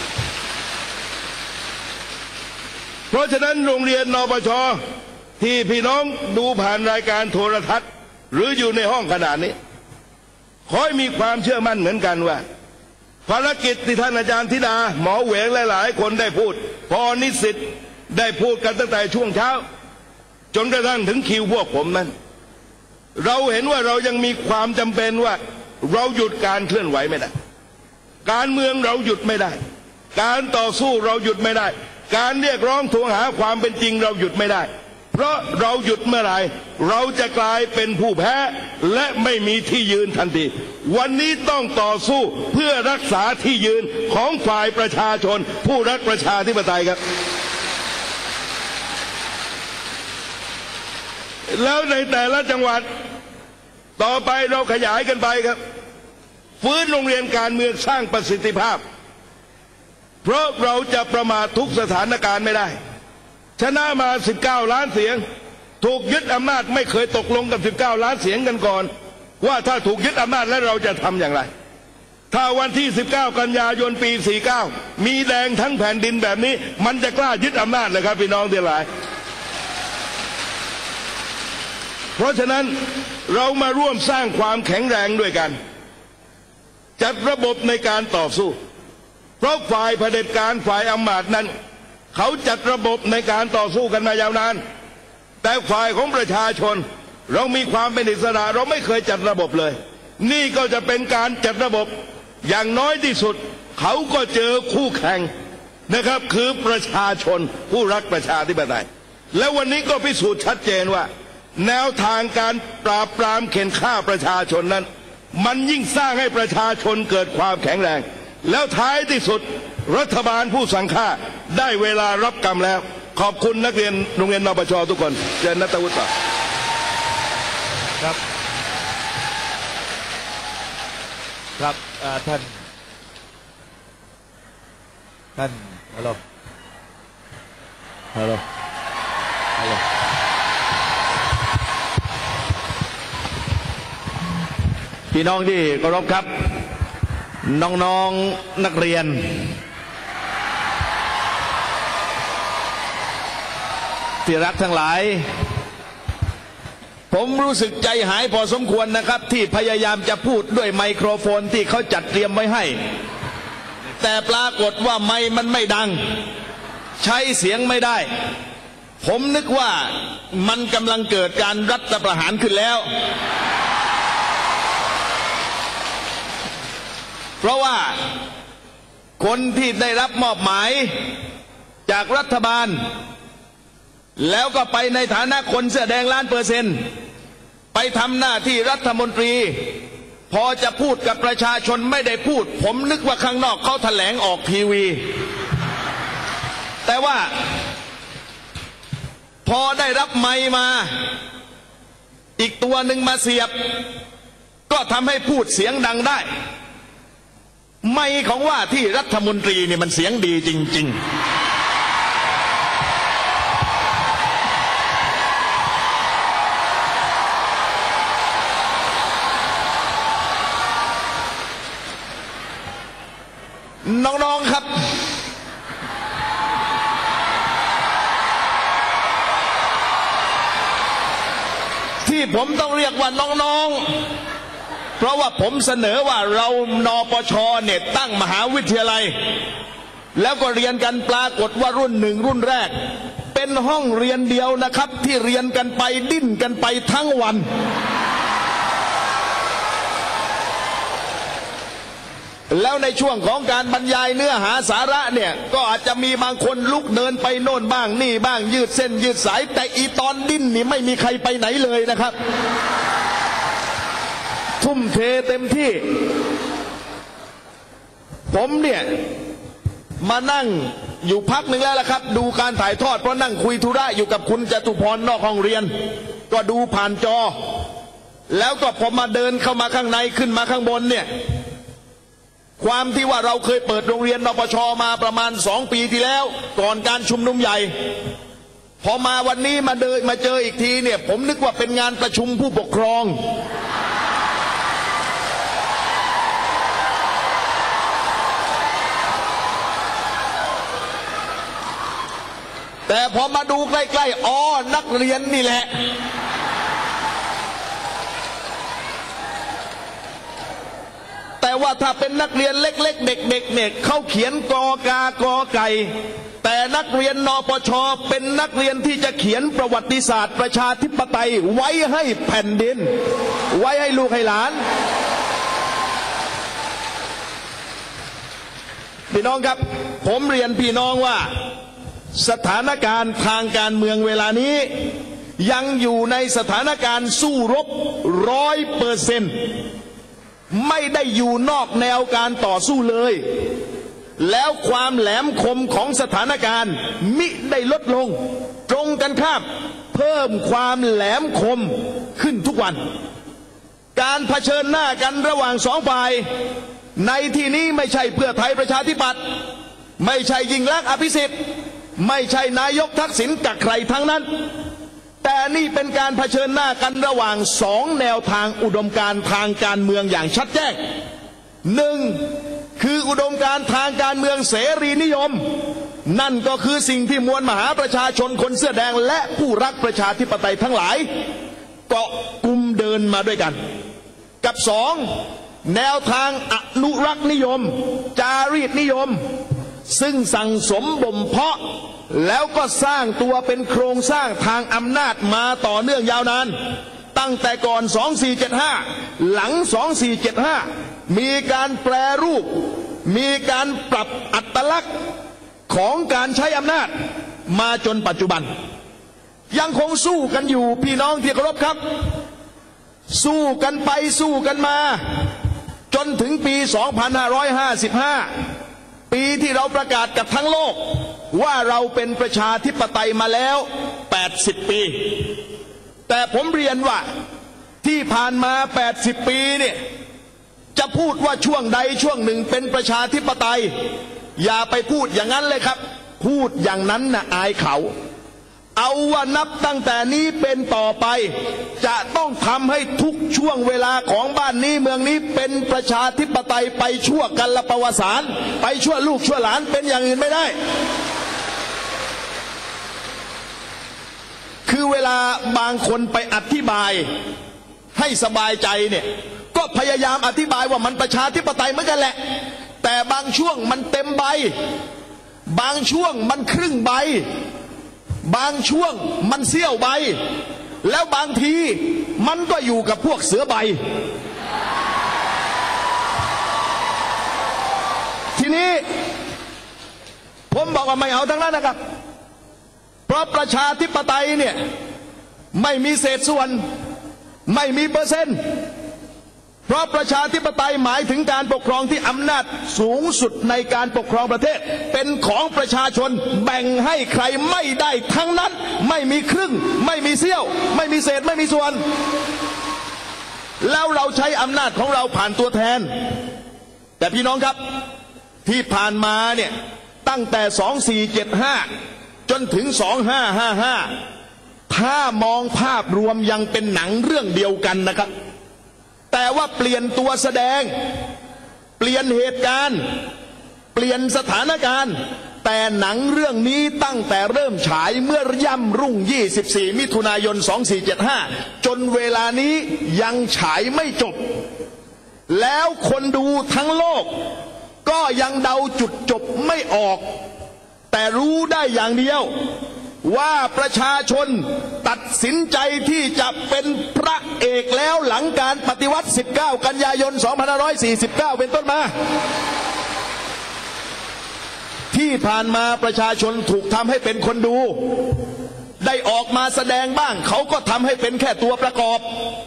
เพราะฉะนั้นโรงเรียนนปช.ที่พี่น้องดูผ่านรายการโทรทัศน์หรืออยู่ในห้องขนาดนี้ขอให้มีความเชื่อมั่นเหมือนกันว่าภารกิจที่ท่านอาจารย์ธิดาหมอเหวงหลายๆคนได้พูดพอนิสิตได้พูดกันตั้งแต่ช่วงเช้าจนกระทั่งถึงคิวพวกผมนั้นเราเห็นว่าเรายังมีความจำเป็นว่าเราหยุดการเคลื่อนไหวไม่ได้การเมืองเราหยุดไม่ได้การต่อสู้เราหยุดไม่ได้การเรียกร้องทวงหาความเป็นจริงเราหยุดไม่ได้เพราะเราหยุดเมื่อไหร่เราจะกลายเป็นผู้แพ้และไม่มีที่ยืนทันทีวันนี้ต้องต่อสู้เพื่อรักษาที่ยืนของฝ่ายประชาชนผู้รักประชาธิปไตยครับแล้วในแต่ละจังหวัดต่อไปเราขยายกันไปครับฟื้นโรงเรียนการเมืองสร้างประสิทธิภาพเพราะเราจะประมาททุกสถานการณ์ไม่ได้ชนะมา19ล้านเสียงถูกยึดอำนาจไม่เคยตกลงกับ19ล้านเสียงกันก่อนว่าถ้าถูกยึดอำนาจแล้วเราจะทำอย่างไรถ้าวันที่19กันยายนปี49มีแดงทั้งแผ่นดินแบบนี้มันจะกล้ายึดอำนาจเลยครับพี่น้องทั้งหลายเพราะฉะนั้นเรามาร่วมสร้างความแข็งแรงด้วยกันจัดระบบในการต่อสู้เพราะฝ่ายเผด็จการฝ่ายอำมาตย์นั้นเขาจัดระบบในการต่อสู้กันมายาวนานแต่ฝ่ายของประชาชนเรามีความเป็นอิสระเราไม่เคยจัดระบบเลยนี่ก็จะเป็นการจัดระบบอย่างน้อยที่สุดเขาก็เจอคู่แข่งนะครับคือประชาชนผู้รักประชาธิปไตยและวันนี้ก็พิสูจน์ชัดเจนว่าแนวทางการปราบปรามเข็นฆ่าประชาชนนั้นมันยิ่งสร้างให้ประชาชนเกิดความแข็งแรงแล้วท้ายที่สุดรัฐบาลผู้สั่งฆ่าได้เวลารับกรรมแล้วขอบคุณนักเรียนโรงเรียนนปช.ทุกคนเชิญนัทวุฒิครับครับท่านฮัลโหลพี่น้องที่เคารพครับน้องๆนักเรียนที่รักทั้งหลายผมรู้สึกใจหายพอสมควรนะครับที่พยายามจะพูดด้วยไมโครโฟนที่เขาจัดเตรียมไว้ให้แต่ปรากฏว่าไมค์มันไม่ดังใช้เสียงไม่ได้ผมนึกว่ามันกำลังเกิดการรัฐประหารขึ้นแล้วเพราะว่าคนที่ได้รับมอบหมายจากรัฐบาลแล้วก็ไปในฐานะคนเสื้อแดง1,000,000%ไปทำหน้าที่รัฐมนตรีพอจะพูดกับประชาชนไม่ได้พูดผมนึกว่าข้างนอกเขาแถลงออกทีวีแต่ว่าพอได้รับไมค์มาอีกตัวหนึ่งมาเสียบก็ทำให้พูดเสียงดังได้ไมค์ของว่าที่รัฐมนตรีเนี่ยมันเสียงดีจริงๆน้องๆครับที่ผมต้องเรียกว่าน้องๆเพราะว่าผมเสนอว่าเรานปช.เนี่ยตั้งมหาวิทยาลัยแล้วก็เรียนกันปรากฏว่ารุ่นหนึ่งรุ่นแรกเป็นห้องเรียนเดียวนะครับที่เรียนกันไปดิ้นกันไปทั้งวันแล้วในช่วงของการบรรยายเนื้อหาสาระเนี่ยก็อาจจะมีบางคนลุกเดินไปโน่นบ้างนี่บ้างยืดเส้นยืดสายแต่อีตอนดิ้นนี่ไม่มีใครไปไหนเลยนะครับทุ่มเทเต็มที่ผมเนี่ยมานั่งอยู่พักหนึ่งแล้วล่ะครับดูการถ่ายทอดเพราะนั่งคุยธุระอยู่กับคุณจตุพรนอกห้องเรียนก็ดูผ่านจอแล้วก็พอมาเดินเข้ามาข้างในขึ้นมาข้างบนเนี่ยความที่ว่าเราเคยเปิดโรงเรียนนปช.มาประมาณ2 ปีที่แล้วก่อนการชุมนุมใหญ่พอมาวันนี้มาเจออีกทีเนี่ยผมนึกว่าเป็นงานประชุมผู้ปกครองแต่พอมาดูใกล้ๆอ๋อนักเรียนนี่แหละแต่ว่าถ้าเป็นนักเรียนเล็กๆเด็กๆเนี่ยเขาเขียนกอกากอไก่แต่นักเรียนนปช.เป็นนักเรียนที่จะเขียนประวัติศาสตร์ประชาธิปไตยไว้ให้แผ่นดินไว้ให้ลูกให้หลานพี่น้องครับผมเรียนพี่น้องว่าสถานการณ์ทางการเมืองเวลานี้ยังอยู่ในสถานการณ์สู้รบ100%ไม่ได้อยู่นอกแนวการต่อสู้เลยแล้วความแหลมคมของสถานการณ์มิได้ลดลงตรงกันข้ามเพิ่มความแหลมคมขึ้นทุกวันการเผชิญหน้ากันระหว่างสองฝ่ายในที่นี้ไม่ใช่เพื่อไทยประชาธิปัตย์ไม่ใช่ยิ่งลักษณ์อภิสิทธิ์ไม่ใช่นายกทักษิณกับใครทั้งนั้นแต่นี่เป็นการเผชิญหน้ากันระหว่าง2 แนวทางอุดมการณ์ทางการเมืองอย่างชัดแจ้ง1คืออุดมการณ์ทางการเมืองเสรีนิยมนั่นก็คือสิ่งที่มวลมหาประชาชนคนเสื้อแดงและผู้รักประชาธิปไตยทั้งหลายเกาะกลุ่มเดินมาด้วยกันกับ2แนวทางอนุรักษ์นิยมจารีตนิยมซึ่งสั่งสมบ่มเพาะแล้วก็สร้างตัวเป็นโครงสร้างทางอำนาจมาต่อเนื่องยาวนานตั้งแต่ก่อน2475หลัง2475มีการแปรรูปมีการปรับอัตลักษณ์ของการใช้อำนาจมาจนปัจจุบันยังคงสู้กันอยู่พี่น้องที่เคารพครับสู้กันไปสู้กันมาจนถึงปี2555ปีที่เราประกาศกับทั้งโลกว่าเราเป็นประชาธิปไตยมาแล้ว80 ปีแต่ผมเรียนว่าที่ผ่านมา80 ปีเนี่ยจะพูดว่าช่วงใดช่วงหนึ่งเป็นประชาธิปไตยอย่าไปพูดอย่างนั้นเลยครับพูดอย่างนั้นน่ะอายเขาเอาว่านับตั้งแต่นี้เป็นต่อไปจะต้องทำให้ทุกช่วงเวลาของบ้านนี้เมืองนี้เป็นประชาธิปไตยไปชั่วกัลปวสานไปชั่วลูกชั่วหลานเป็นอย่างอื่นไม่ได้คือเวลาบางคนไปอธิบายให้สบายใจเนี่ยก็พยายามอธิบายว่ามันประชาธิปไตยเหมือนกันแหละแต่บางช่วงมันเต็มใบบางช่วงมันครึ่งใบบางช่วงมันเสี้ยวใบแล้วบางทีมันก็อยู่กับพวกเสือใบทีนี้ผมบอกว่าไม่เอาทั้งนั้นนะครับเพราะประชาธิปไตยเนี่ยไม่มีเศษส่วนไม่มีเปอร์เซ็นต์เพราะประชาธิปไตยหมายถึงการปกครองที่อำนาจสูงสุดในการปกครองประเทศเป็นของประชาชนแบ่งให้ใครไม่ได้ทั้งนั้นไม่มีครึ่งไม่มีเสี้ยวไม่มีเศษไม่มีส่วนแล้วเราใช้อำนาจของเราผ่านตัวแทนแต่พี่น้องครับที่ผ่านมาเนี่ยตั้งแต่2475จนถึง2555ถ้ามองภาพรวมยังเป็นหนังเรื่องเดียวกันนะครับแต่ว่าเปลี่ยนตัวแสดงเปลี่ยนเหตุการณ์เปลี่ยนสถานการณ์แต่หนังเรื่องนี้ตั้งแต่เริ่มฉายเมื่อย่ำรุ่ง24มิถุนายน2475จนเวลานี้ยังฉายไม่จบแล้วคนดูทั้งโลกก็ยังเดาจุดจบไม่ออกแต่รู้ได้อย่างเดียวว่าประชาชนตัดสินใจที่จะเป็นพระเอกแล้วหลังการปฏิวัติ19กันยายน2549เป็นต้นมาที่ผ่านมาประชาชนถูกทำให้เป็นคนดูได้ออกมาแสดงบ้างเขาก็ทำให้เป็นแค่ตัวประกอบ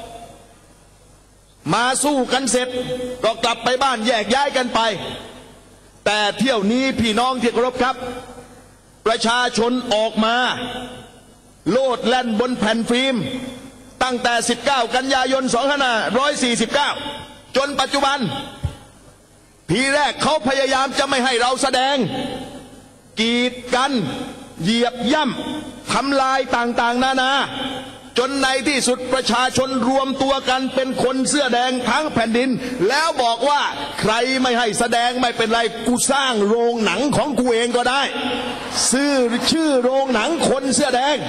มาสู้กันเสร็จก็กลับไปบ้านแยกย้ายกันไปแต่เที่ยวนี้พี่น้องที่เคารพครับประชาชนออกมาโลดแล่นบนแผ่นฟิล์มตั้งแต่19 กันยายน 2549 จนปัจจุบันทีแรกเขาพยายามจะไม่ให้เราแสดงกีดกันเหยียบย่ำทำลายต่างๆนานาจนในที่สุดประชาชนรวมตัวกันเป็นคนเสื้อแดงทั้งแผ่นดินแล้วบอกว่าใครไม่ให้แสดงไม่เป็นไรกูสร้างโรงหนังของกูเองก็ได้ชื่อโรงหนังคนเสื้อแดง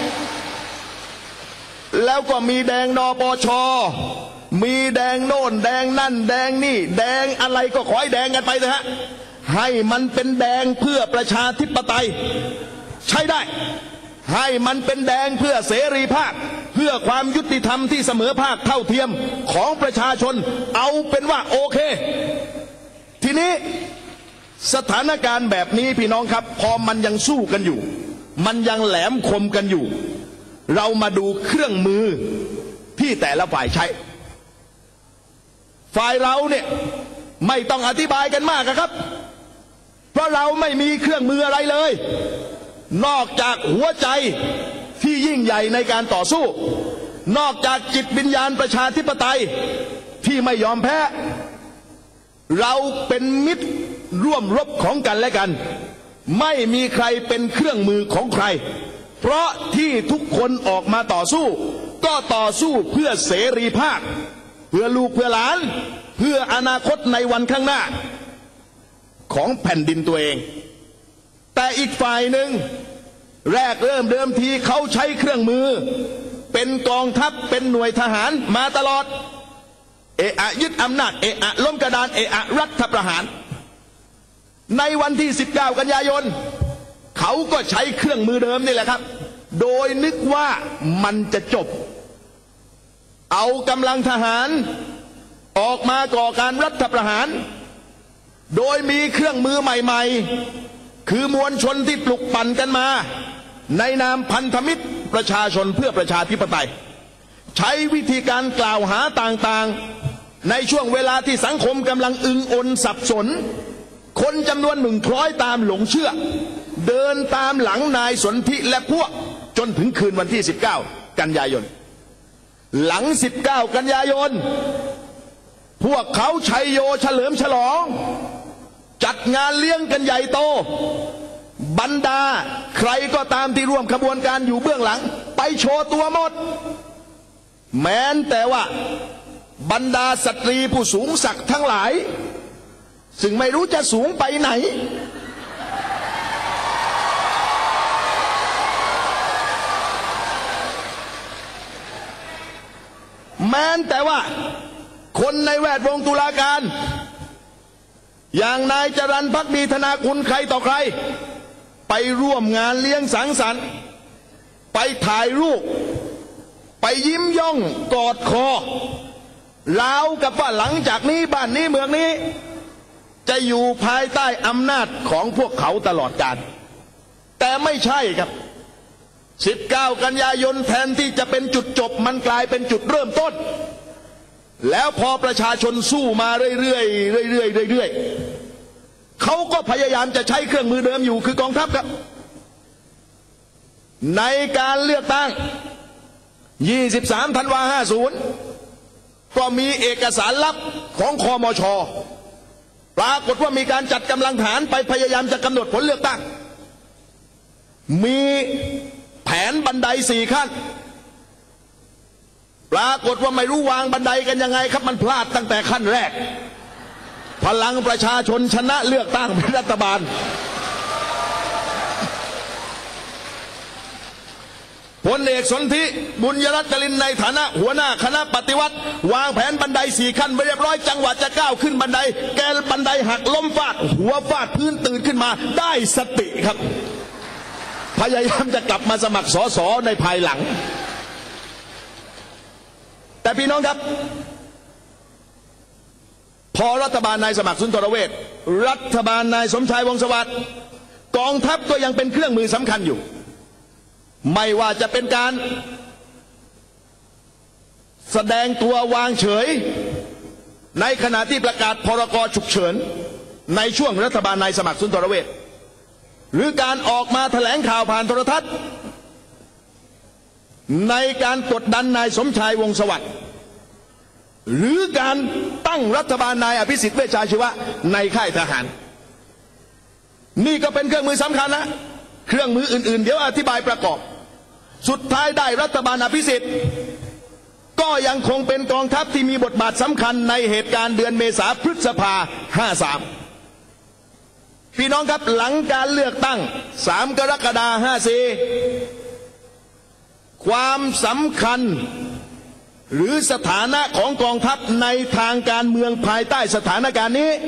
แล้วก็มีแดงนปช.มีแดงโน่นแดงนั่นแดงนี่แดงอะไรก็ขอให้แดงกันไปนะฮะให้มันเป็นแดงเพื่อประชาธิปไตยใช้ได้ให้มันเป็นแดงเพื่อเสรีภาพเพื่อความยุติธรรมที่เสมอภาคเท่าเทียมของประชาชนเอาเป็นว่าโอเคทีนี้สถานการณ์แบบนี้พี่น้องครับพอมันยังสู้กันอยู่มันยังแหลมคมกันอยู่เรามาดูเครื่องมือที่แต่ละฝ่ายใช้ฝ่ายเราเนี่ยไม่ต้องอธิบายกันมากครับเพราะเราไม่มีเครื่องมืออะไรเลยนอกจากหัวใจที่ยิ่งใหญ่ในการต่อสู้นอกจากจิตวิญญาณประชาธิปไตยที่ไม่ยอมแพ้เราเป็นมิตรร่วมรบของกันและกันไม่มีใครเป็นเครื่องมือของใครเพราะที่ทุกคนออกมาต่อสู้ก็ต่อสู้เพื่อเสรีภาพเพื่อลูกเพื่อหลานเพื่ออนาคตในวันข้างหน้าของแผ่นดินตัวเองแต่อีกฝ่ายหนึ่งแรกเริ่มเดิมทีเขาใช้เครื่องมือเป็นกองทัพเป็นหน่วยทหารมาตลอดยึดอำนาจล้มกระดานรัฐประหารในวันที่19 กันยายนเขาก็ใช้เครื่องมือเดิมนี่แหละครับโดยนึกว่ามันจะจบเอากำลังทหารออกมาก่อการรัฐประหารโดยมีเครื่องมือใหม่ๆคือมวลชนที่ปลุกปั่นกันมาในนามพันธมิตรประชาชนเพื่อประชาธิปไตยใช้วิธีการกล่าวหาต่างๆในช่วงเวลาที่สังคมกำลังอึงอนสับสนคนจำนวนหนึ่งคล้อยตามหลงเชื่อเดินตามหลังนายสนธิและพวกจนถึงคืนวันที่19 กันยายนหลัง19 กันยายนพวกเขาชัยโยเฉลิมฉลองจัดงานเลี้ยงกันใหญ่โตบรรดาใครก็ตามที่ร่วมขบวนการอยู่เบื้องหลังไปโชว์ตัวหมดแม้แต่ว่าบรรดาสตรีผู้สูงศักดิ์ทั้งหลายซึ่งไม่รู้จะสูงไปไหนแม้แต่ว่าคนในแวดวงตุลาการอย่างนายจรัญภักดีธนากุลใครต่อใครไปร่วมงานเลี้ยงสังสรรค์ไปถ่ายรูปไปยิ้มย่องกอดคอราวกับว่าหลังจากนี้บ้านนี้เมืองนี้จะอยู่ภายใต้อำนาจของพวกเขาตลอดกาลแต่ไม่ใช่ครับ19 กันยายนแทนที่จะเป็นจุดจบมันกลายเป็นจุดเริ่มต้นแล้วพอประชาชนสู้มาเรื่อยๆเขาก็พยายามจะใช้เครื่องมือเดิมอยู่คือกองทัพครับในการเลือกตั้ง23 ธันวาคม 50ก็มีเอกสารลับของคมช.ปรากฏว่ามีการจัดกำลังทหารไปพยายามจะกำหนดผลเลือกตั้งมีแผนบันได4 ขั้นปรากฏว่าไม่รู้วางบันไดกันยังไงครับมันพลาดตั้งแต่ขั้นแรกพลังประชาชนชนะเลือกตั้งเป็นรัฐบาลพลเอกสนธิบุญยรัตน์กลินในฐานะหัวหน้าคณะปฏิวัติวางแผนบันได4 ขั้นไปเรียบร้อยจังหวะจะก้าวขึ้นบันไดแกบันไดหักล้มฟาดหัวฟาดพื้นตื่นขึ้นมาได้สติครับพยายามจะกลับมาสมัครสสในภายหลังแต่พี่น้องครับพอรัฐบาลนายสมัครสุนทรเวชรัฐบาลนายสมชายวงศ์สวัสดิ์กองทัพก็ยังเป็นเครื่องมือสำคัญอยู่ไม่ว่าจะเป็นการแสดงตัววางเฉยในขณะที่ประกาศพรกฉุกเฉินในช่วงรัฐบาลนายสมัครสุนทรเวชหรือการออกมาแถลงข่าวผ่านโทรทัศน์ในการกดดันนายสมชายวงศ์สวัสดิ์หรือการตั้งรัฐบาลนายอภิสิทธิ์เวชชาชีวะในค่ายทหารนี่ก็เป็นเครื่องมือสำคัญนะเครื่องมืออื่นๆเดี๋ยวอธิบายประกอบสุดท้ายได้รัฐบาลอภิสิทธิ์ก็ยังคงเป็นกองทัพที่มีบทบาทสำคัญในเหตุการณ์เดือนเมษาพฤษภา53พี่น้องครับหลังการเลือกตั้ง3 กรกฎาคม 54ความสำคัญหรือสถานะของกองทัพในทางการเมืองภายใต้สถานการณ์นี้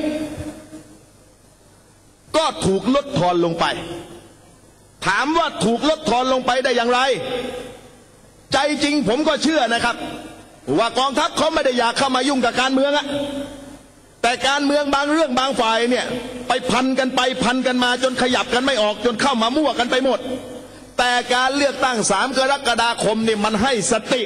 ก็ถูกลดทอนลงไปถามว่าถูกลดทอนลงไปได้อย่างไรใจจริงผมก็เชื่อนะครับว่ากองทัพเขาไม่ได้อยากเข้ามายุ่งกับการเมืองอะแต่การเมืองบางเรื่องบางฝ่ายเนี่ยไปพันกันไปพันกันมาจนขยับกันไม่ออกจนเข้ามามั่วกันไปหมดแต่การเลือกตั้ง3 กรกฎาคมนี่มันให้สติ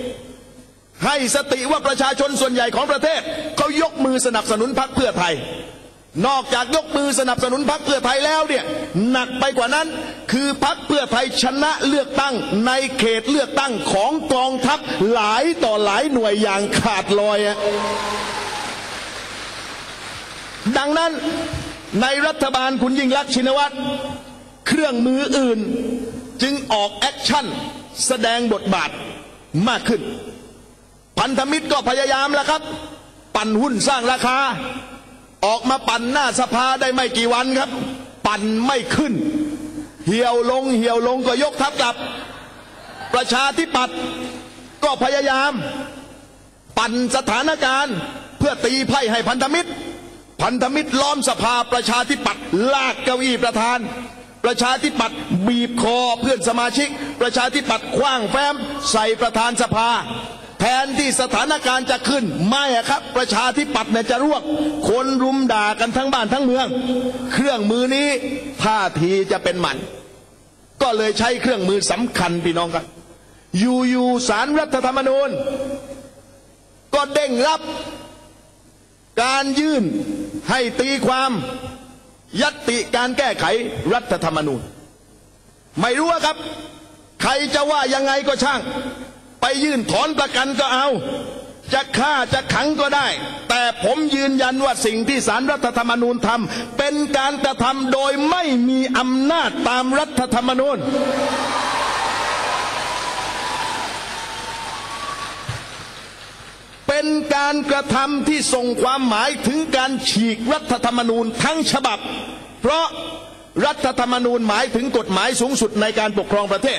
ว่าประชาชนส่วนใหญ่ของประเทศเขายกมือสนับสนุนพรรคเพื่อไทยนอกจากยกมือสนับสนุนพรรคเพื่อไทยแล้วเนี่ยหนักไปกว่านั้นคือพรรคเพื่อไทยชนะเลือกตั้งในเขตเลือกตั้งของกองทัพหลายต่อหลายหน่วยอย่างขาดลอยดังนั้นในรัฐบาลคุณยิ่งลักษณ์ชินวัตรเครื่องมืออื่นจึงออกแอคชั่นแสดงบทบาทมากขึ้นพันธมิตรก็พยายามแล้วครับปั่นหุ้นสร้างราคาออกมาปั่นหน้าสภาได้ไม่กี่วันครับปั่นไม่ขึ้นเหี่ยวลงก็ยกทัพกลับประชาธิปัตย์ก็พยายามปั่นสถานการณ์เพื่อตีไพ่ให้พันธมิตรล้อมสภาประชาธิปัตย์ลากเก้าอี้ประธานประชาธิปัตย์บีบคอเพื่อนสมาชิกประชาธิปัตย์คว้างแฟ้มใส่ประธานสภาแทนที่สถานการณ์จะขึ้นไม่ครับประชาธิปัตย์เนี่ยจะร่วงคนรุมด่ากันทั้งบ้านทั้งเมืองเครื่องมือนี้ท่าทีจะเป็นหมันก็เลยใช้เครื่องมือสำคัญพี่น้องครับอยู่ศาลรัฐธรรมนูญก็เด้งรับการยื่นให้ตีความญัตติการแก้ไขรัฐธรรมนูญไม่รู้ครับใครจะว่ายังไงก็ช่างไปยื่นถอนประกันก็เอาจะฆ่าจะขังก็ได้แต่ผมยืนยันว่าสิ่งที่ศาลรัฐธรรมนูญทำเป็นการกระทำโดยไม่มีอำนาจตามรัฐธรรมนูญเป็นการกระทำที่ส่งความหมายถึงการฉีกรัฐธรรมนูญทั้งฉบับเพราะรัฐธรรมนูญหมายถึงกฎหมายสูงสุดในการปกครองประเทศ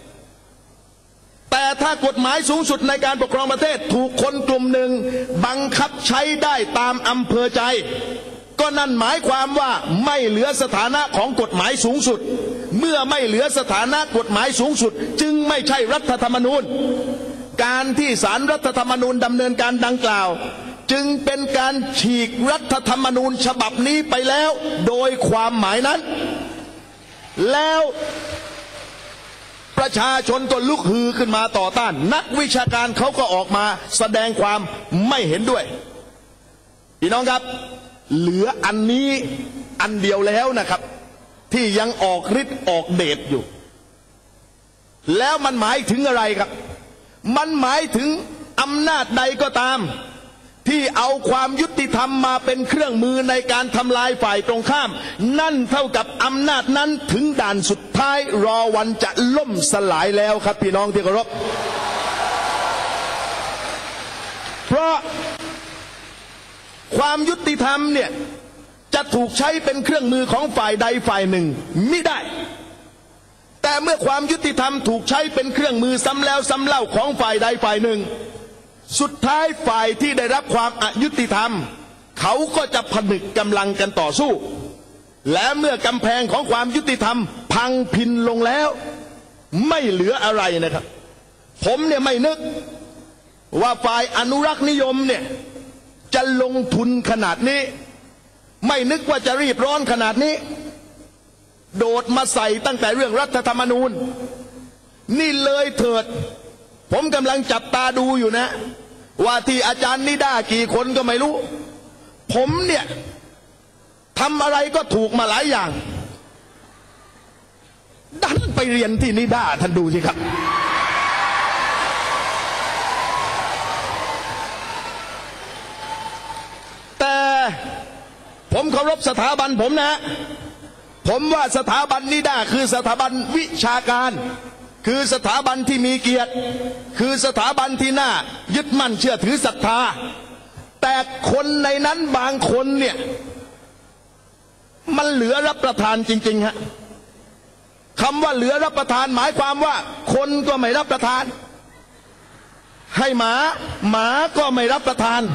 แต่ถ้ากฎหมายสูงสุดในการปกครองประเทศถูกคนกลุ่มหนึ่งบังคับใช้ได้ตามอำเภอใจก็นั่นหมายความว่าไม่เหลือสถานะของกฎหมายสูงสุดเมื่อไม่เหลือสถานะกฎหมายสูงสุดจึงไม่ใช่รัฐธรรมนูญการที่ศาลรัฐธรรมนูญดำเนินการดังกล่าวจึงเป็นการฉีกรัฐธรรมนูญฉบับนี้ไปแล้วโดยความหมายนั้นแล้วประชาชนก็ลุกฮือขึ้นมาต่อต้านนักวิชาการเขาก็ออกมาแสดงความไม่เห็นด้วยพี่น้องครับเหลืออันนี้อันเดียวแล้วนะครับที่ยังออกฤทธิ์ออกเดชอยู่แล้วมันหมายถึงอะไรครับมันหมายถึงอำนาจใดก็ตามที่เอาความยุติธรรมมาเป็นเครื่องมือในการทำลายฝ่ายตรงข้ามนั่นเท่ากับอำนาจนั้นถึงด่านสุดท้ายรอวันจะล่มสลายแล้วครับพี่น้องที่เคารพเพราะความยุติธรรมเนี่ยจะถูกใช้เป็นเครื่องมือของฝ่ายใดฝ่ายหนึ่งไม่ได้แต่เมื่อความยุติธรรมถูกใช้เป็นเครื่องมือซ้ำแล้วซ้ำเล่าของฝ่ายใดฝ่ายหนึ่งสุดท้ายฝ่ายที่ได้รับความอยุติธรรมเขาก็จะผนึกกำลังกันต่อสู้และเมื่อกำแพงของความยุติธรรมพังพินลงแล้วไม่เหลืออะไรนะครับผมเนี่ยไม่นึกว่าฝ่ายอนุรักษ์นิยมเนี่ยจะลงทุนขนาดนี้ไม่นึกว่าจะรีบร้อนขนาดนี้โดดมาใส่ตั้งแต่เรื่องรัฐธรรมนูญนี่เลยเถิดผมกำลังจับตาดูอยู่นะว่าที่อาจารย์นิด้ากี่คนก็ไม่รู้ผมเนี่ยำอะไรก็ถูกมาหลายอย่างดันไปเรียนที่นิด้าท่านดูสิครับแต่ผมเคารพสถาบันผมนะ ผมว่าสถาบันนิด้าคือสถาบันวิชาการคือสถาบันที่มีเกียรติคือสถาบันที่น่ายึดมั่นเชื่อถือศรัทธาแต่คนในนั้นบางคนเนี่ยมันเหลือรับประทานจริงๆฮะคำว่าเหลือรับประทานหมายความว่าคนก็ไม่รับประทานให้หมาก็ไม่รับประทาน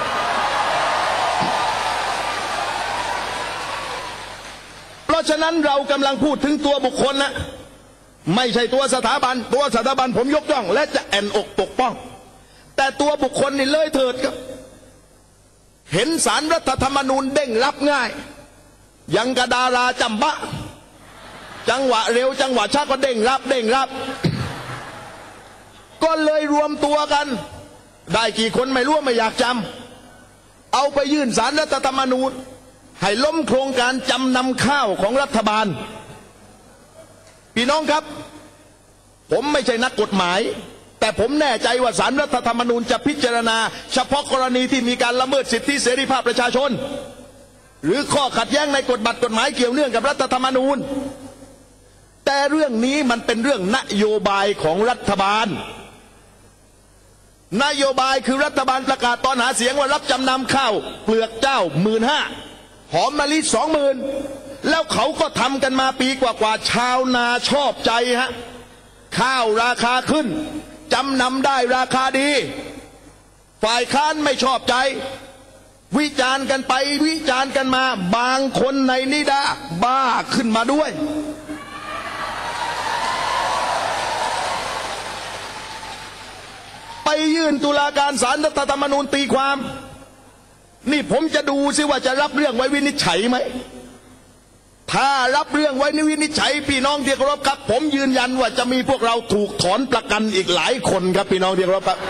เพราะฉะนั้นเรากำลังพูดถึงตัวบุคคลนะไม่ใช่ตัวสถาบันผมยกย่องและจะแอนอกปกป้องแต่ตัวบุคคลนี่เลยเถิดครับเห็นศาลรัฐธรรมนูญเด้งรับง่ายยังกระดาราจำบะจังหวะเร็วจังหวะช้าก็เด้งรับก็เลยรวมตัวกันได้กี่คนไม่รู้ไม่อยากจำเอาไปยื่นศาลรัฐธรรมนูญให้ล้มโครงการจำนำข้าวของรัฐบาลพี่น้องครับผมไม่ใช่นักกฎหมายแต่ผมแน่ใจว่าศาลรัฐธรรมนูญจะพิจารณาเฉพาะกรณีที่มีการละเมิดสิทธิเสรีภาพประชาชนหรือข้อขัดแย้งในกฎหมายเกี่ยวเนื่องกับรัฐธรรมนูญแต่เรื่องนี้มันเป็นเรื่องนโยบายของรัฐบาลนโยบายคือรัฐบาลประกาศตอนหาเสียงว่ารับจำนำข้าวเปลือกเจ้า 15,000 หอมมะลิ 20,000 แล้วเขาก็ทำกันมาปีกว่าชาวนาชอบใจฮะข้าวราคาขึ้นจำนำได้ราคาดีฝ่ายค้านไม่ชอบใจวิจารณ์กันไปวิจารณ์กันมาบางคนในนิด้าบ้าขึ้นมาด้วยไปยื่นตุลาการศาลรัฐธรรมนูญตีความนี่ผมจะดูซิว่าจะรับเรื่องไว้วินิจฉัยไหมถ้ารับเรื่องไว้วินิจฉัยพี่น้องที่เคารพครับผมยืนยันว่าจะมีพวกเราถูกถอนประกันอีกหลายคนครับพี่น้องที่เคารพครับ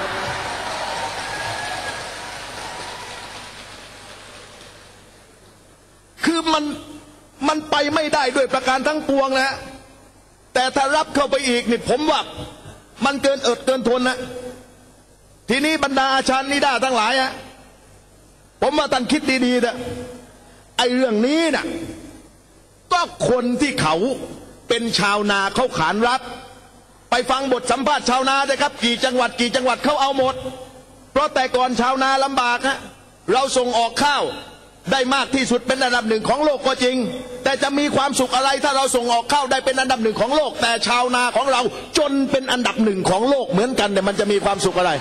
คือมันไปไม่ได้ด้วยประการทั้งปวงนะแต่ถ้ารับเข้าไปอีกนี่ผมว่ามันเกินเกินทนนะทีนี้บรรดาอาจารย์นิด้าทั้งหลายฮะผมว่าท่านคิดดีๆนะไอ้เรื่องนี้นะก็คนที่เขาเป็นชาวนาเขาขานรับไปฟังบทสัมภาษณ์ชาวนาเลยครับกี่จังหวัดเขาเอาหมดเพราะแต่ก่อนชาวนาลำบากฮะเราส่งออกข้าวได้มากที่สุดเป็นอันดับหนึ่งของโลกก็จริงแต่จะมีความสุขอะไรถ้าเราส่งออกข้าวได้เป็นอันดับหนึ่งของโลกแต่ชาวนาของเราจนเป็นอันดับหนึ่งของโลกเหมือนกันแต่มันจะมีความสุขอะไร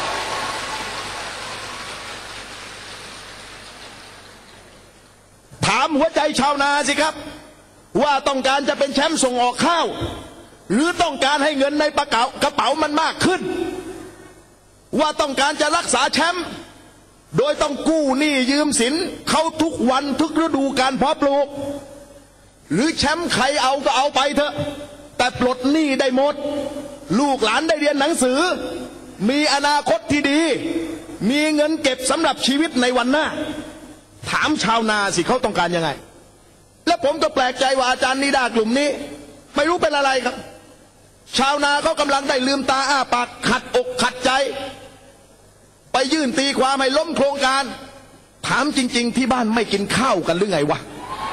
ถามหัวใจชาวนาสิครับว่าต้องการจะเป็นแชมป์ส่งออกข้าวหรือต้องการให้เงินในกระเป๋ามันมากขึ้นว่าต้องการจะรักษาแชมป์โดยต้องกู้หนี้ยืมสินเขาทุกวันทุกฤดูการเพาะปลูกหรือแชมป์ใครเอาก็เอาไปเถอะแต่ปลดหนี้ได้หมดลูกหลานได้เรียนหนังสือมีอนาคตที่ดีมีเงินเก็บสำหรับชีวิตในวันหน้าถามชาวนาสิเขาต้องการยังไงและผมก็แปลกใจว่าอาจารย์นิด้ากลุ่มนี้ไม่รู้เป็นอะไรครับชาวนาเขากำลังได้ลืมตาอ้าปากขัดอกขัดใจไปยื่นตีความให้ล้มโครงการถามจริงๆที่บ้านไม่กินข้าวกันหรือไงวะ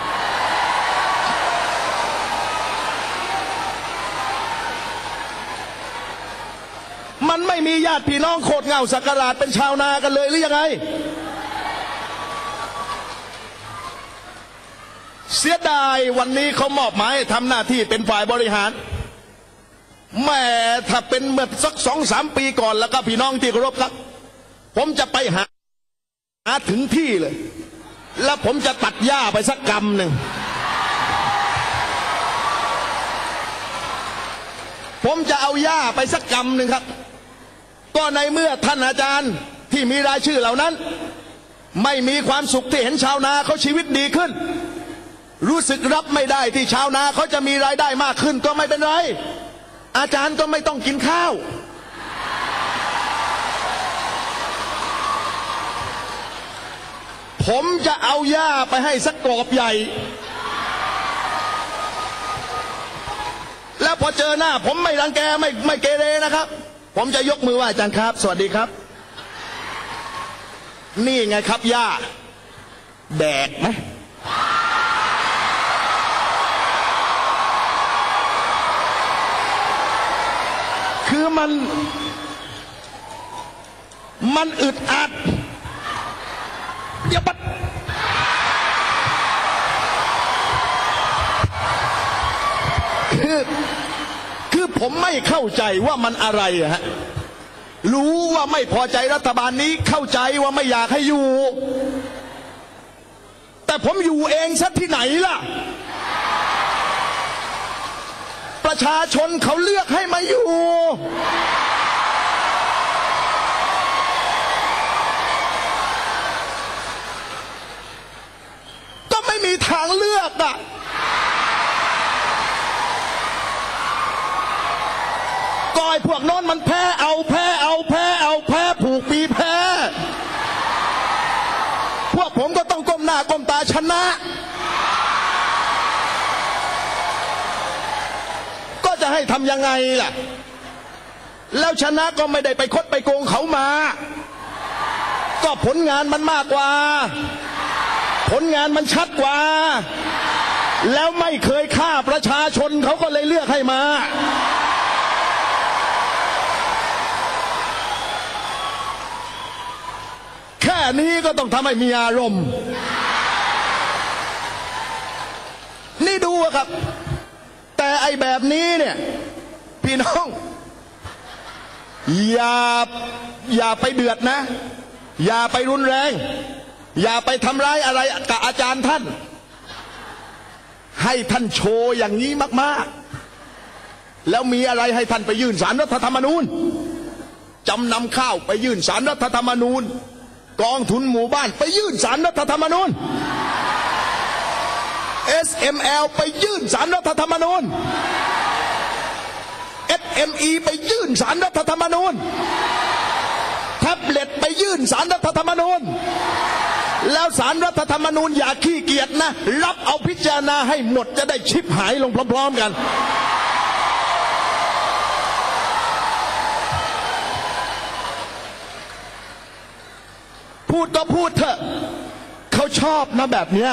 มันไม่มีญาติพี่น้องโคตรเงาสักการะเป็นชาวนากันเลยหรือยังไงเสียดายวันนี้เขามอบหมายให้ทำหน้าที่เป็นฝ่ายบริหารแม่ถ้าเป็นเมื่อสัก 2-3 ปีก่อนแล้วก็พี่น้องที่เคารพครับผมจะไปหาถึงที่เลยแล้วผมจะตัดหญ้าไปสักกำหนึ่งผมจะเอาหญ้าไปสักกำหนึ่งครับก็ในเมื่อท่านอาจารย์ที่มีรายชื่อเหล่านั้นไม่มีความสุขที่เห็นชาวนาเขาชีวิตดีขึ้นรู้สึกรับไม่ได้ที่ชาวนาเขาจะมีรายได้มากขึ้นก็ไม่เป็นไรอาจารย์ก็ไม่ต้องกินข้าวผมจะเอาหญ้าไปให้สักกรอบใหญ่แล้วพอเจอหน้าผมไม่รังแกไม่เกเรนะครับผมจะยกมือไหว้อาจารย์ครับสวัสดีครับนี่ไงครับหญ้าแดกไหมคือมันอึดอัดเดี๋ยวปัดคือผมไม่เข้าใจว่ามันอะไรอะฮะรู้ว่าไม่พอใจรัฐบาลนี้เข้าใจว่าไม่อยากให้อยู่แต่ผมอยู่เองซะที่ไหนล่ะประชาชนเขาเลือกให้มาอยู่ก็ไม่มีทางเลือกอ่ะก็ไอ้พวกโน้นมันแพ้ผูกปีแพ้พวกผมก็ต้องก้มหน้าก้มตาชนะก็จะให้ทำยังไงล่ะแล้วชนะก็ไม่ได้ไปคดไปโกงเขามาก็ผลงานมันมากกว่าผลงานมันชัดกว่าแล้วไม่เคยฆ่าประชาชนเขาก็เลยเลือกให้มาแค่นี้ก็ต้องทำให้มีอารมณ์นี่ดูครับแต่ไอ้แบบนี้เนี่ยพี่น้องอย่าไปเดือดนะอย่าไปรุนแรงอย่าไปทำร้ายอะไรกับอาจารย์ท่านให้ท่านโชว์อย่างนี้มากๆแล้วมีอะไรให้ท่านไปยื่นศาลรัฐธรรมนูญจำนำข้าวไปยื่นศาลรัฐธรรมนูญกองทุนหมู่บ้านไปยื่นศาลรัฐธรรมนูญ SML ไปยื่นศาลรัฐธรรมนูญ SME ไปยื่นศาลรัฐธรรมนูญแท็บเล็ตไปยื่นศาลรัฐธรรมนูญแล้วศาลรัฐธรรมนูญอย่าขี้เกียจนะรับเอาพิจารณาให้หมดจะได้ชิบหายลงพร้อมๆกันพูดก็พูดเถอะเขาชอบนะแบบเนี้ย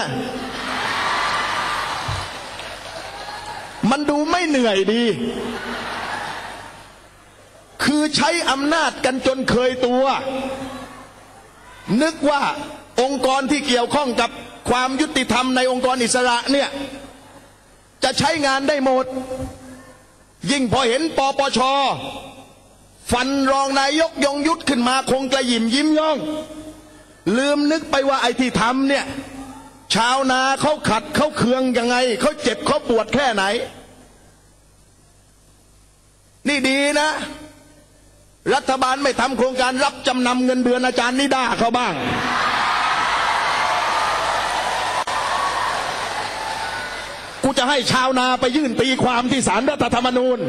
มันดูไม่เหนื่อยดีคือใช้อำนาจกันจนเคยตัวนึกว่าองค์กรที่เกี่ยวข้องกับความยุติธรรมในองค์กรอิสระเนี่ยจะใช้งานได้หมดยิ่งพอเห็นปปช.ฟันรองนายกยงยุทธขึ้นมาคงกระหยิ่มยิ้มย่องลืมนึกไปว่าไอ้ที่ทำเนี่ยชาวนาเขาขัดเขาเคืองยังไงเขาเจ็บเขาปวดแค่ไหนนี่ดีนะรัฐบาลไม่ทำโครงการรับจำนำเงินเดือนอาจารย์นิด้าเขาบ้างกูจะให้ชาวนาไปยื่นตีความที่ศาลรัฐธรรมนูญ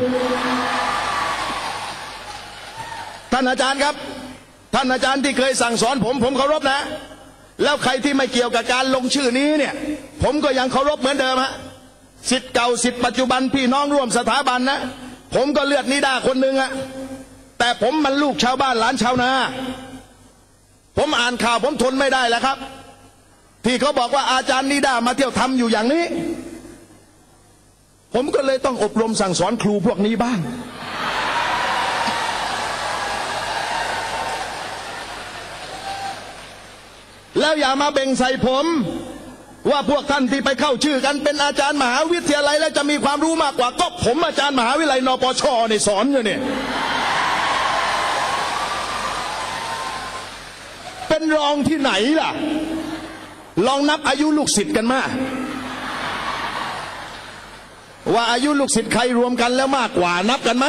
ท่านอาจารย์ครับท่านอาจารย์ที่เคยสั่งสอนผมเคารพนะแล้วใครที่ไม่เกี่ยวกับการลงชื่อนี้เนี่ยผมก็ยังเคารพเหมือนเดิมฮะศิษย์เก่าศิษย์ปัจจุบันพี่น้องร่วมสถาบันนะผมก็เลือดนิด้าคนหนึ่งอะแต่ผมมันลูกชาวบ้านหลานชาวนาผมอ่านข่าวผมทนไม่ได้แล้วครับที่เขาบอกว่าอาจารย์นิด้ามาเที่ยวทำอยู่อย่างนี้ผมก็เลยต้องอบรมสั่งสอนครูพวกนี้บ้างแล้วอย่ามาเบ่งใส่ผมว่าพวกท่านที่ไปเข้าชื่อกันเป็นอาจารย์มหาวิทยาลัยแล้วจะมีความรู้มากกว่าก็ผมอาจารย์มหาวิทยาลัยนปช.เนี่ยสอนอยู่เนี่ยเป็นรองที่ไหนล่ะลองนับอายุลูกศิษย์กันมาว่าอายุลูกศิษย์ใครรวมกันแล้วมากกว่านับกันไหม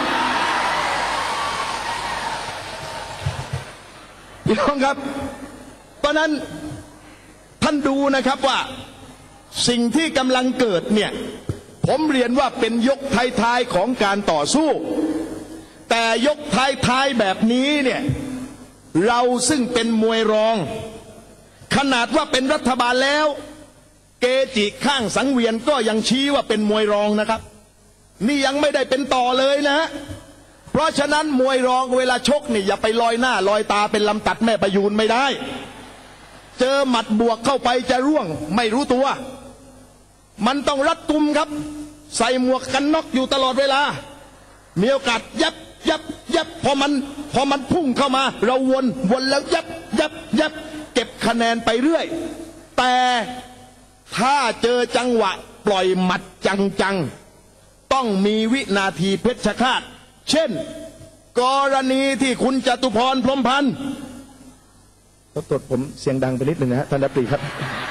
พี่น้องครับเพราะนั้นท่านดูนะครับว่าสิ่งที่กำลังเกิดเนี่ยผมเรียนว่าเป็นยกท้ายๆของการต่อสู้แต่ยกท้ายๆแบบนี้เนี่ยเราซึ่งเป็นมวยรองขนาดว่าเป็นรัฐบาลแล้วเกจิข้างสังเวียนก็ยังชี้ว่าเป็นมวยรองนะครับนี่ยังไม่ได้เป็นต่อเลยนะฮะเพราะฉะนั้นมวยรองเวลาชกนี่อย่าไปลอยหน้าลอยตาเป็นลำตัดแม่ประยูนไม่ได้เจอหมัดบวกเข้าไปจะร่วงไม่รู้ตัวมันต้องรัดกุมครับใส่หมวกกันน็อกอยู่ตลอดเวลามีโอกาสยับพอมันพุ่งเข้ามาเราวนแล้วยับเก็บคะแนนไปเรื่อยแต่ถ้าเจอจังหวะปล่อยหมัดจังต้องมีวินาทีเพชฌฆาตเช่นกรณีที่คุณจตุพรพรหมพันธ์รบกวนผมเสียงดังไปนิดหนึ่งนะฮะท่านรัฐมนตรีครับ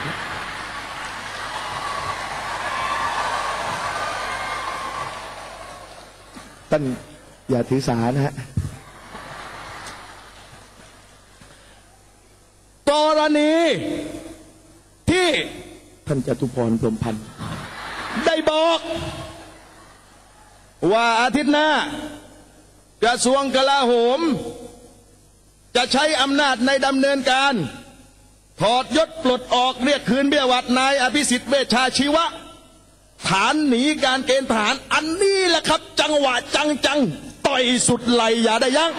ท่านอย่าถือสานะฮะกรณีที่ท่านจตุพรพรหมพันธ์ได้บอกว่าอาทิตย์หน้ากระทรวงกลาโหมจะใช้อำนาจในดำเนินการถอดยศปลดออกเรียกคืนเบี้ยหวัดนายอภิสิทธิ์เวชชาชีวะฐานหนีการเกณฑ์ทหารอันนี้แหละครับจังหวะจังต่อยสุดไหลอย่าได้ยั้ง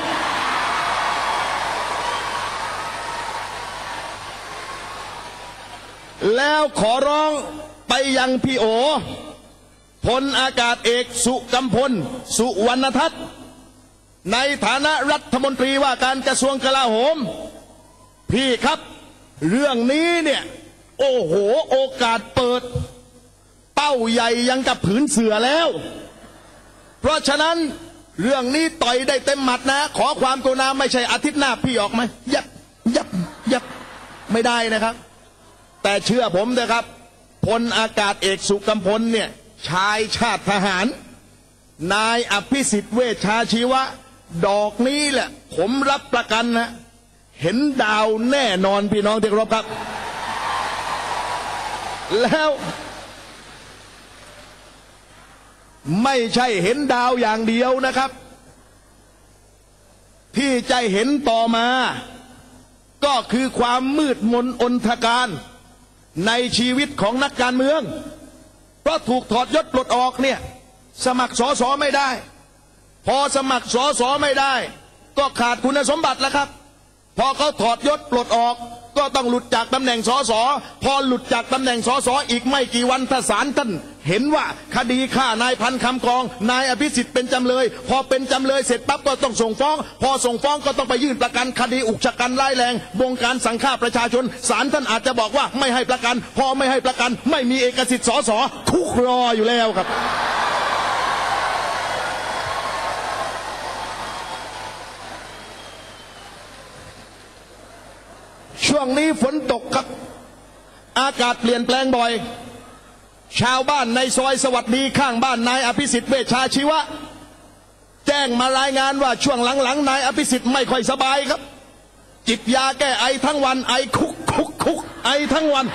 แล้วขอร้องไปยังพี่โอพลอากาศเอกสุกัมพลสุวรรณทัศน์ในฐานะรัฐมนตรีว่าการกระทรวงกลาโหมพี่ครับเรื่องนี้เนี่ยโอ้โหโอกาสเปิดเป้าใหญ่ยังกับผืนเสือแล้วเพราะฉะนั้นเรื่องนี้ต่อยได้เต็มหมัดนะขอความกรุณาไม่ใช่อาทิตย์หน้าพี่ออกไหมยับไม่ได้นะครับแต่เชื่อผมนะครับพลอากาศเอกสุกัมพลเนี่ยชายชาติทหารนายอภิสิทธิ์เวชชาชีวะดอกนี้แหละผมรับประกันนะเห็นดาวแน่นอนพี่น้องที่เคารพครับแล้วไม่ใช่เห็นดาวอย่างเดียวนะครับที่จะเห็นต่อมาก็คือความมืดมนอนทการในชีวิตของนักการเมืองเพราะถูกถอดยศปลดออกเนี่ยสมัครสสไม่ได้พอสมัครสสไม่ได้ก็ขาดคุณสมบัติแล้วครับพอเขาถอดยศปลดออกก็ต้องหลุดจากตำแหน่งสสพอหลุดจากตำแหน่งสสอีกไม่กี่วันถ้าศาลท่านเห็นว่าคดีฆ่านายพันคำกองนายอภิสิทธิ์เป็นจำเลยพอเป็นจำเลยเสร็จปั๊บก็ต้องส่งฟ้องพอส่งฟ้องก็ต้องไปยื่นประกันคดีอุกชะกันร้ายแรงบงการสังฆาประชาชนศาลท่านอาจจะบอกว่าไม่ให้ประกันพอไม่ให้ประกันไม่มีเอกสิทธิ์สสคุกรออยู่แล้วครับช่วงนี้ฝนตกครับอากาศเปลี่ยนแปลงบ่อยชาวบ้านในซอยสวัสดีข้างบ้านนายอภิสิทธิ์เวชชาชีวะแจ้งมารายงานว่าช่วงหลังๆนายอภิสิทธิ์ไม่ค่อยสบายครับจิบยาแก้ไอทั้งวันไอคุกไอทั้งวัน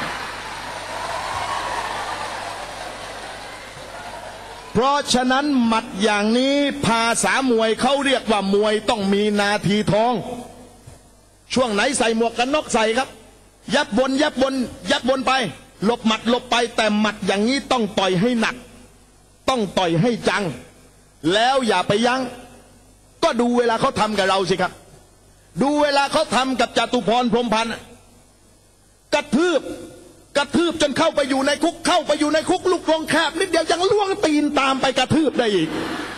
เพราะฉะนั้นหมัดอย่างนี้ภาษามวยเขาเรียกว่ามวยต้องมีนาทีทองช่วงไหนใส่หมวกกันน็อกใส่ครับยับบนไปหลบหมัดหลบไปแต่หมัดอย่างนี้ต้องต่อยให้หนักต้องต่อยให้จังแล้วอย่าไปยั้งก็ดูเวลาเขาทำกับเราสิครับดูเวลาเขาทำกับจตุพรพรหมพันธ์กระทืบจนเข้าไปอยู่ในคุกลูกลงแคบนิดเดียวยังล่วงตีนตามไปกระทืบได้อีก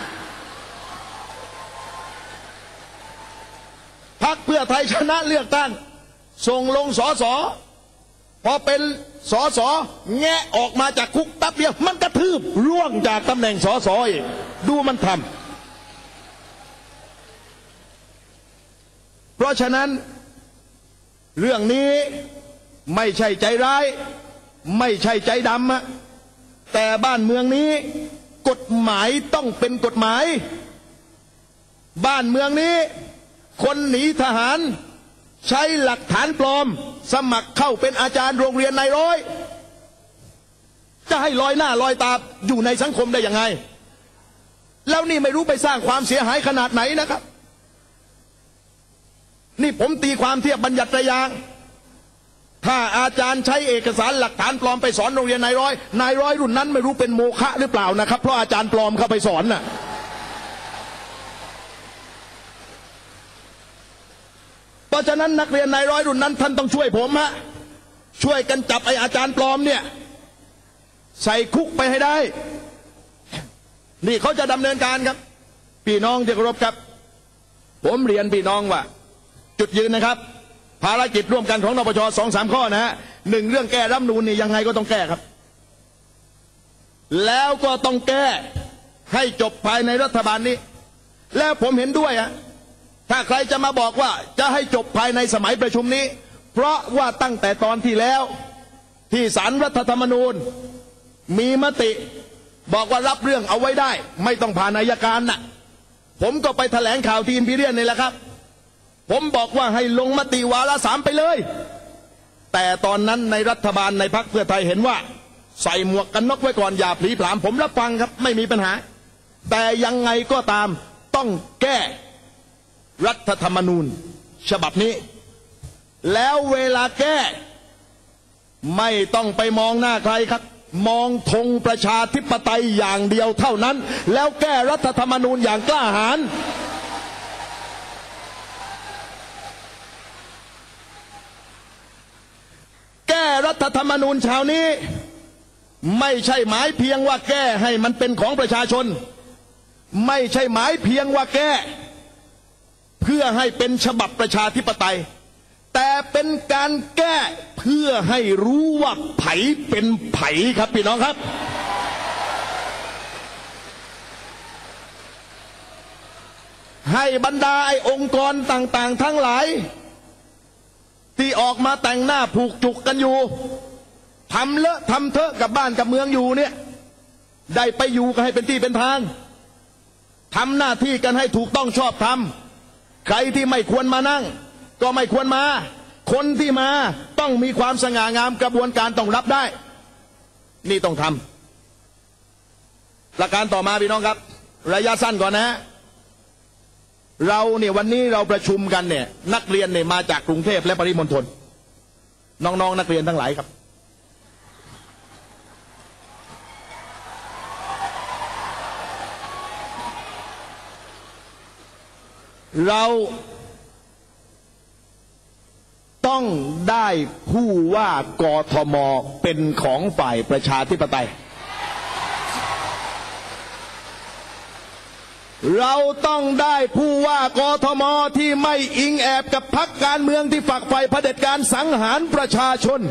พรรคเพื่อไทยชนะเลือกตั้งส่งลงสสพอเป็นสสแงะออกมาจากคุกแป๊บเดียวมันกระทืบร่วงจากตำแหน่งสสอีกดูมันทำเพราะฉะนั้นเรื่องนี้ไม่ใช่ใจร้ายไม่ใช่ใจดำแต่บ้านเมืองนี้กฎหมายต้องเป็นกฎหมายบ้านเมืองนี้คนหนีทหารใช้หลักฐานปลอมสมัครเข้าเป็นอาจารย์โรงเรียนนายร้อยจะให้ลอยหน้าลอยตาอยู่ในสังคมได้ยังไงแล้วนี่ไม่รู้ไปสร้างความเสียหายขนาดไหนนะครับนี่ผมตีความเทียบบัญญัติยางถ้าอาจารย์ใช้เอกสารหลักฐานปลอมไปสอนโรงเรียนนายร้อยรุ่นนั้นไม่รู้เป็นโมฆะหรือเปล่านะครับเพราะอาจารย์ปลอมเข้าไปสอนน่ะเพราะฉะนั้นนักเรียนนายร้อยรุ่นนั้นท่านต้องช่วยผมฮะช่วยกันจับไอ้อาจารย์ปลอมเนี่ยใส่คุกไปให้ได้นี่เขาจะดำเนินการครับพี่น้องที่เคารพครับผมเรียนพี่น้องว่าจุดยืนนะครับภารกิจร่วมกันของนปช2-3 ข้อนะฮะหนึ่งเรื่องแก้รัฐธรรมนูญนี่ยังไงก็ต้องแก้ครับแล้วก็ต้องแก้ให้จบภายในรัฐบาลนี้แล้วผมเห็นด้วยอะถ้าใครจะมาบอกว่าจะให้จบภายในสมัยประชุมนี้เพราะว่าตั้งแต่ตอนที่แล้วที่ศาลรัฐธรรมนูญมีมติบอกว่ารับเรื่องเอาไว้ได้ไม่ต้องผ่านอัยการน่ะผมก็ไปแถลงข่าวที่อิมพีเรียนนี่แหละครับผมบอกว่าให้ลงมติวาระ 3ไปเลยแต่ตอนนั้นในรัฐบาลในพรรคเพื่อไทยเห็นว่าใส่หมวกกันน็อกไว้ก่อนอย่าผลีผลามผมรับฟังครับไม่มีปัญหาแต่ยังไงก็ตามต้องแก้รัฐธรรมนูญฉบับนี้แล้วเวลาแก้ไม่ต้องไปมองหน้าใครครับมองธงประชาธิปไตยอย่างเดียวเท่านั้นแล้วแก้รัฐธรรมนูญอย่างกล้าหาญแก้รัฐธรรมนูญเช้านี้ไม่ใช่หมายเพียงว่าแก้ให้มันเป็นของประชาชนไม่ใช่หมายเพียงว่าแก้เพื่อให้เป็นฉบับประชาธิปไตยแต่เป็นการแก้เพื่อให้รู้ว่าไผเป็นไผครับพี่น้องครับให้บรรดาไอ้องค์กรต่างๆทั้งหลายที่ออกมาแต่งหน้าผูกจุกกันอยู่ทำเลอะทำเทอะกับบ้านกับเมืองอยู่เนี่ยได้ไปอยู่กันให้เป็นที่เป็นทางทำหน้าที่กันให้ถูกต้องชอบธรรมใครที่ไม่ควรมานั่งก็ไม่ควรมาคนที่มาต้องมีความสง่างามกระบวนการต้องรับได้นี่ต้องทำประการต่อมาพี่น้องครับระยะสั้นก่อนนะเราเนี่ยวันนี้เราประชุมกันเนี่ยนักเรียนเนี่ยมาจากกรุงเทพและปริมณฑลน้องๆนักเรียนทั้งหลายครับเราต้องได้ผู้ว่ากทมเป็นของฝ่ายประชาธิปไตยเราต้องได้ผู้ว่ากทมที่ไม่อิงแอบกับพรรคการเมืองที่ฝักใฝ่เผด็จการสังหารประชาชน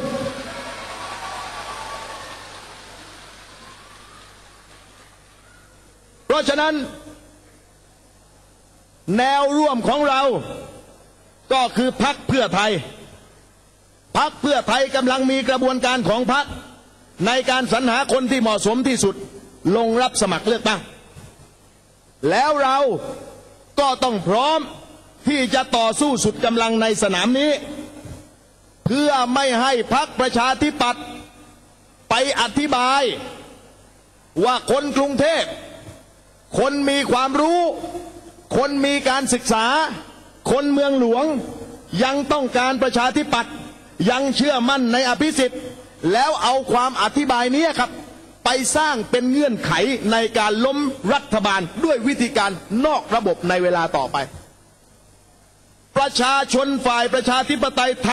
เพราะฉะนั้นแนวร่วมของเราก็คือพรรคเพื่อไทยพรรคเพื่อไทยกำลังมีกระบวนการของพรรคในการสรรหาคนที่เหมาะสมที่สุดลงรับสมัครเลือกตั้งแล้วเราก็ต้องพร้อมที่จะต่อสู้สุดกำลังในสนามนี้เพื่อไม่ให้พรรคประชาธิปัตย์ไปอธิบายว่าคนกรุงเทพคนมีความรู้คนมีการศึกษาคนเมืองหลวงยังต้องการประชาธิปัตย์ยังเชื่อมั่นในอภิสิทธิ์แล้วเอาความอธิบายนี้ครับไปสร้างเป็นเงื่อนไขในการล้มรัฐบาลด้วยวิธีการนอกระบบในเวลาต่อไปประชาชนฝ่ายประชาธิปไตย